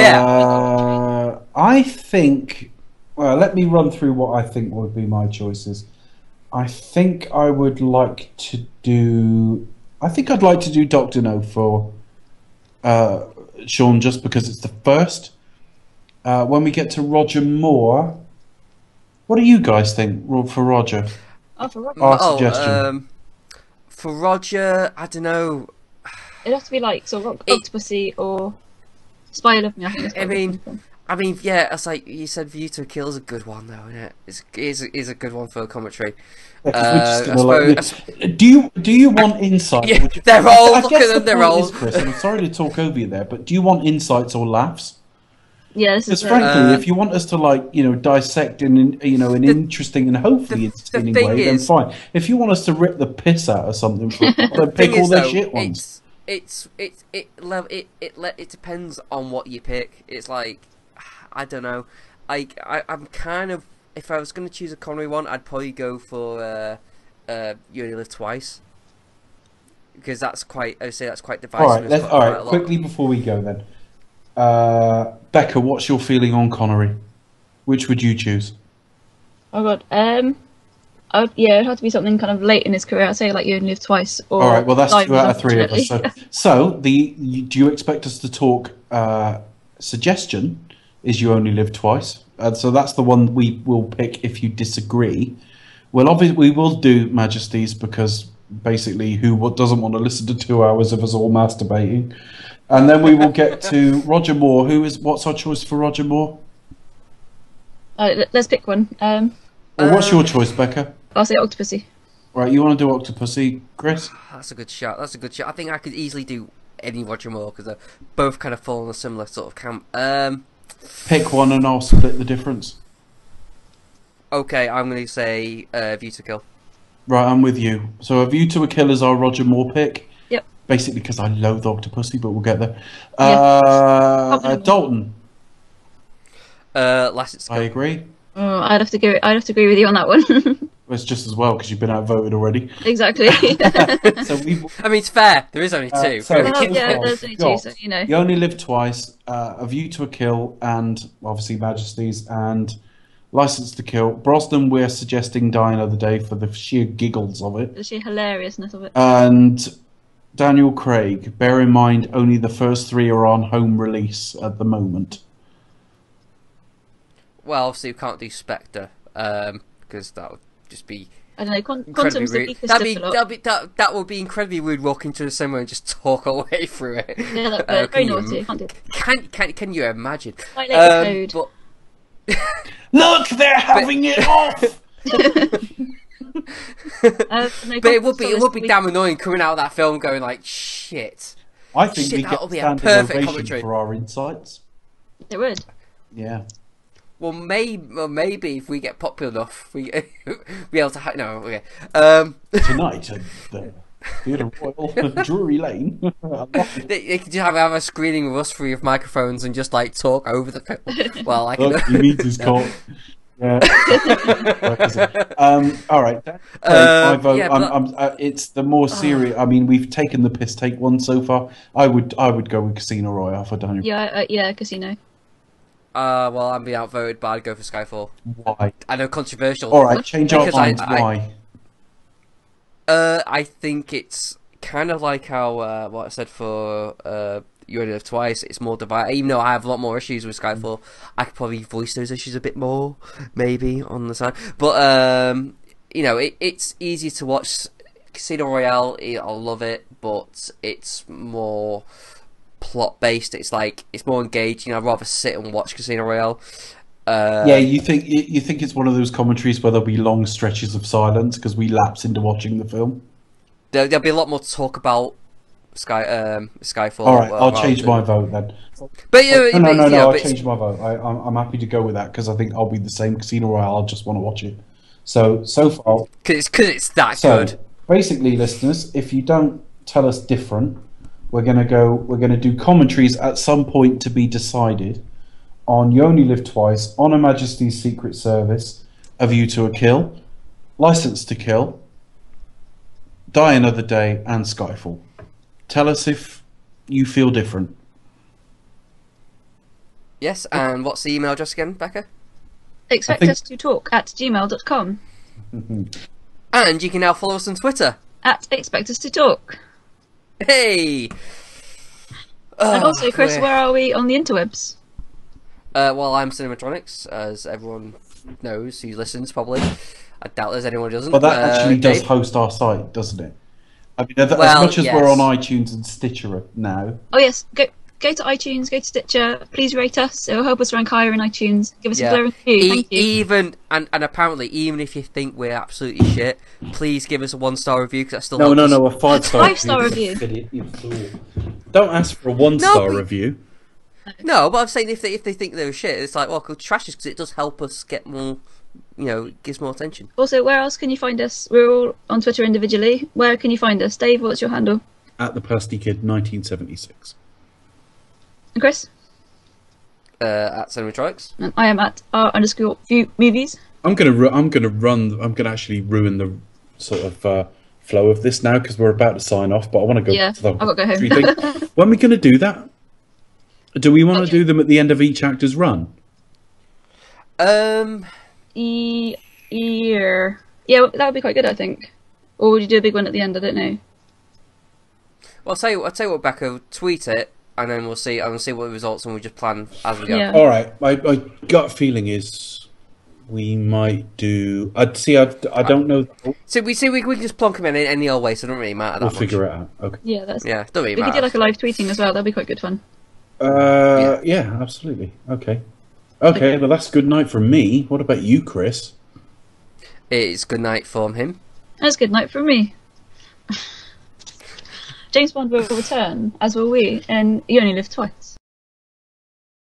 I think. Well, let me run through what I think would be my choices. I think I would like to do. I think I'd like to do Doctor No for Sean, just because it's the first. When we get to Roger Moore, what do you guys think for Roger? Oh, for Roger. Our suggestion. For Roger, I don't know. It'd have to be like sort of Octopussy or Spy Who Loved Me. I think. I mean, yeah, it's like you said, View to a Kill is a good one, though, isn't it? It's a good one for commentary. Yeah, 'cause we're just gonna I like- suppose- do you want insight? Yeah, Would you- they're old, I look guess at them, the they're point old. is, Chris, I'm sorry to talk over you there, but do you want insights or laughs? Yeah, this Because is frankly, if you want us to dissect in an interesting and hopefully entertaining thing way, then is- fine. If you want us to rip the piss out of something, then pick Thing all is, the though, shit ones. It depends on what you pick. It's like, I don't know. I'm kind of, if I was going to choose a Connery one, I'd probably go for You Only Live Twice, because that's quite. I would say that's quite divisive. All right, It's got all quite right. a lot. Quickly before we go, then, Becca, what's your feeling on Connery? Which would you choose? Oh god. It'd have to be something kind of late in his career. I'd say like You Only Live Twice. Or All right, well that's 2 out of 3 of us. Unfortunately. Do you expect us to talk? Suggestion is You Only Live Twice, so that's the one we will pick if you disagree. Well, obviously we will do Majesties because basically who doesn't want to listen to 2 hours of us all masturbating, and then we will get to Roger Moore. What's our choice for Roger Moore? Let's pick one. Well, what's your choice, Becca? I'll say Octopussy. Right, you want to do Octopussy, Chris? That's a good shot. I think I could easily do any Roger Moore because they both kind of fall in a similar sort of camp. Pick one and I'll split the difference. Okay, I'm going to say View to Kill. Right, I'm with you. So A View to a Kill is our Roger Moore pick. Yep. Basically because I loathe Octopussy, but we'll get there. Yeah. Dalton, License to I Kill. agree. Oh, I'd have to agree with you on that one. Well, it's just as well because you've been outvoted already. Exactly. So we've I mean, it's fair. There is only two. so- Well, yeah, we've there's only two, got so you know. You Only Live Twice, A View to a Kill, and obviously Majesties and License to Kill. Brosnan, we're suggesting Die Another Day for the sheer giggles of it. The sheer hilariousness of it. And Daniel Craig, bear in mind only the first 3 are on home release at the moment. Well, obviously, we can't do Spectre because that would just be I don't know. incredibly Quantum's the rude. weakest of the lot. That would be incredibly rude. Walk into the cinema and just talk our way through it. Yeah, that's Can very you naughty. im- Can't do it. Can you imagine? Quite late code. But Look, they're having it off! But it would be damn annoying coming out of that film going like, shit. I think we get that'll be a standing perfect ovation commentary for our insights. It would. Yeah. Well, maybe if we get popular enough, we be able to. No, okay. Tonight at the Theatre Royal, Drury Lane. They could just have a screening with us free of microphones and just like talk over the film. Well, I can. Look, he needs his court. Yeah. All right. My vote. Yeah, it's the more serious. I mean, we've taken the piss take one so far. I would go with Casino Royale for Daniel. Yeah, Casino. Well, I'm being outvoted, but I'd go for Skyfall. Why? I know, controversial. All right, change our minds. Why? I think it's kind of like how what I said for You Only Live Twice. It's more divided. Even though I have a lot more issues with Skyfall, I could probably voice those issues a bit more, maybe on the side. But it's easy to watch. Casino Royale, I love it, but it's more plot based. It's more engaging. I'd rather sit and watch Casino Royale. Yeah, you think it's one of those commentaries where there'll be long stretches of silence because we lapse into watching the film. There'll be a lot more to talk about Skyfall. All right, I'll change my vote then. But no, I'll change my vote. I'm happy to go with that because I think I'll be the same. Casino Royale, I'll just want to watch it. So far, because it's that good. Basically, listeners, if you don't tell us different, we're gonna do commentaries at some point to be decided on You Only Live Twice, On Her Majesty's Secret Service, A View to a Kill, License to Kill, Die Another Day, and Skyfall. Tell us if you feel different. Yes, and what's the email address again, Becca? Expect us to talk at gmail.com. And you can now follow us on Twitter. At Expect Us to Talk. Hey! And also, Chris, where are we on the interwebs? Well, I'm Cinematronics, as everyone knows who listens, probably. I doubt there's anyone who doesn't. But that actually does Dave? host our site, doesn't it? I mean, as much as we're on iTunes and Stitcher now. Oh yes, go to iTunes, go to Stitcher. Please rate us. It will help us rank higher in iTunes. Give us a glowing review. Thank you. Even and apparently, even if you think we're absolutely shit, please give us a 1-star review because that still No, helps us. a 5-star. 5-star review. Don't ask for a 1-star review. No, but I'm saying if they think they're shit, it's like, well, trash us because it does help us get more, gives more attention. Also, where else can you find us? We're all on Twitter individually. Where can you find us? Dave, what's your handle? At the Pasty Kid 1976. And Chris? At Cinematronics. And I am at _view movies. I'm gonna actually ruin the sort of flow of this now because we're about to sign off. But I want to go. Yeah, to the I've got to go home. thing. When are we going to do that? Do we want to do them at the end of each actor's run? Yeah, that would be quite good, I think. Or would you do a big one at the end? I don't know. Well, I'll tell you what, Becca, tweet it, and then we'll see what the results, and we just plan as we go. Yeah. All right. My gut feeling is we might do. I don't know. So we can just plonk them in any old way, so it don't really matter. We'll figure it out. Okay. Yeah, don't really we matter. could do like a live tweeting as well. That'd be quite good fun. Yeah, absolutely. Okay, well that's good night from me. What about you, Chris? It's good night from him. That's good night from me. James Bond will return, as will we, and You Only Live Twice.